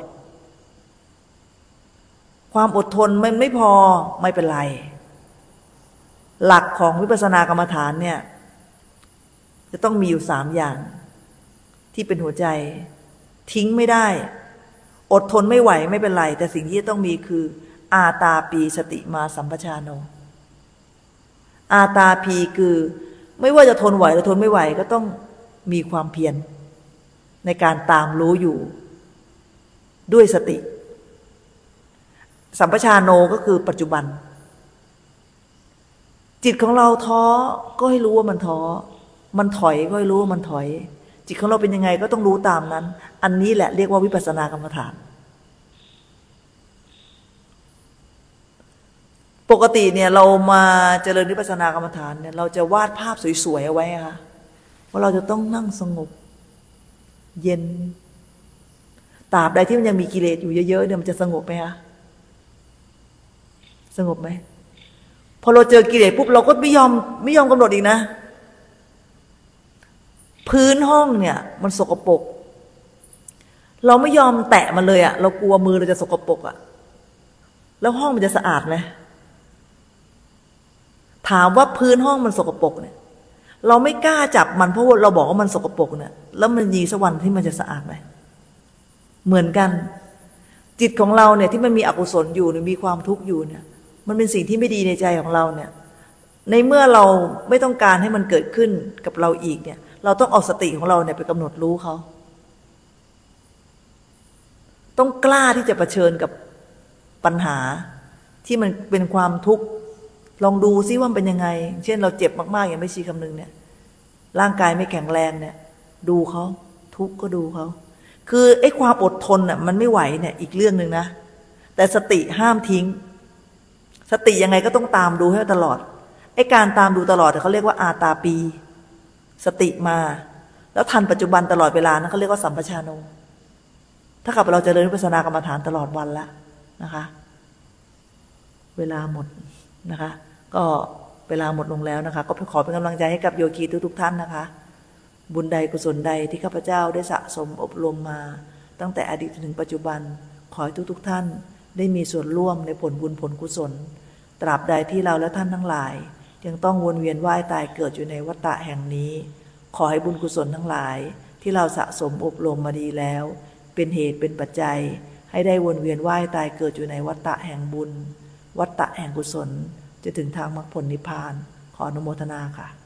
Speaker 1: ความอดทนมันไม่พอไม่เป็นไรหลักของวิปัสสนากรรมฐานเนี่ยจะต้องมีอยู่3อย่างที่เป็นหัวใจทิ้งไม่ได้อดทนไม่ไหวไม่เป็นไรแต่สิ่งที่จะต้องมีคืออาตาปีสติมาสัมปชานโนอาตาปีคือไม่ว่าจะทนไหวหรือทนไม่ไหวก็ต้องมีความเพียรในการตามรู้อยู่ด้วยสติสัมปชานโนก็คือปัจจุบันจิตของเราท้อก็ให้รู้ว่ามันท้อมันถอยก็ให้รู้ว่ามันถอยจิตของเราเป็นยังไงก็ต้องรู้ตามนั้นอันนี้แหละเรียกว่าวิปัสสนากรรมฐานปกติเนี่ยเรามาเจริญวิปัสสนากรรมฐานเนี่ยเราจะวาดภาพสวยๆเอาไว้ค่ะว่าเราจะต้องนั่งสงบเย็นตราบใดที่มันยังมีกิเลสอยู่เยอะๆเนี่ยมันจะสงบไหมคะสงบไหมพอเราเจอกิเลสปุ๊บเราก็ไม่ยอมกำหนดอีกนะพื้นห้องเนี่ยมันสกปรกเราไม่ยอมแตะมันเลยเรากลัวมือเราจะสกปรกแล้วห้องมันจะสะอาดไหมถามว่าพื้นห้องมันสกปรกเนี่ยเราไม่กล้าจับมันเพราะว่าเราบอกว่ามันสกปรกเนี่ยแล้วมันมีสักวันที่มันจะสะอาดไหมเหมือนกันจิตของเราเนี่ยที่มันมีอกุศลอยู่หรือมีความทุกข์อยู่เนี่ยมันเป็นสิ่งที่ไม่ดีในใจของเราเนี่ยในเมื่อเราไม่ต้องการให้มันเกิดขึ้นกับเราอีกเนี่ยเราต้องเอาสติของเราเนี่ยไปกำหนดรู้เขาต้องกล้าที่จะเผชิญกับปัญหาที่มันเป็นความทุกข์ลองดูซิว่ามันเป็นยังไงเช่นเราเจ็บมากๆอย่างไม่ชี้คำนึงเนี่ยร่างกายไม่แข็งแรงเนี่ยดูเขาทุกข์ก็ดูเขาคือไอ้ความอดทนมันไม่ไหวเนี่ยอีกเรื่องนึงนะแต่สติห้ามทิ้งสติยังไงก็ต้องตามดูให้ตลอดไอ้การตามดูตลอดเขาเรียกว่าอาตาปีสติมาแล้วทันปัจจุบันตลอดเวลานะเขาเรียกว่าสัมปชานโนถ้ากับเราจะเจริญวิปัสสนากรรมฐานตลอดวันละนะคะเวลาหมดนะคะก็เวลาหมดลงแล้วนะคะก็ขอเป็นกำลังใจให้กับโยคีทุกท่านนะคะบุญใดกุศลใดที่ข้าพเจ้าได้สะสมอบรมมาตั้งแต่อดีตถึงปัจจุบันขอให้ทุกท่านได้มีส่วนร่วมในผลบุญผลกุศลตราบใดที่เราและท่านทั้งหลายยังต้องวนเวียนว่ายตายเกิดอยู่ในวัฏฏะแห่งนี้ขอให้บุญกุศลทั้งหลายที่เราสะสมอบรมมาดีแล้วเป็นเหตุเป็นปัจจัยให้ได้วนเวียนว่ายตายเกิดอยู่ในวัฏฏะแห่งบุญวัฏฏะแห่งกุศลจะถึงทางมรรคผลนิพพานขออนุโมทนาค่ะ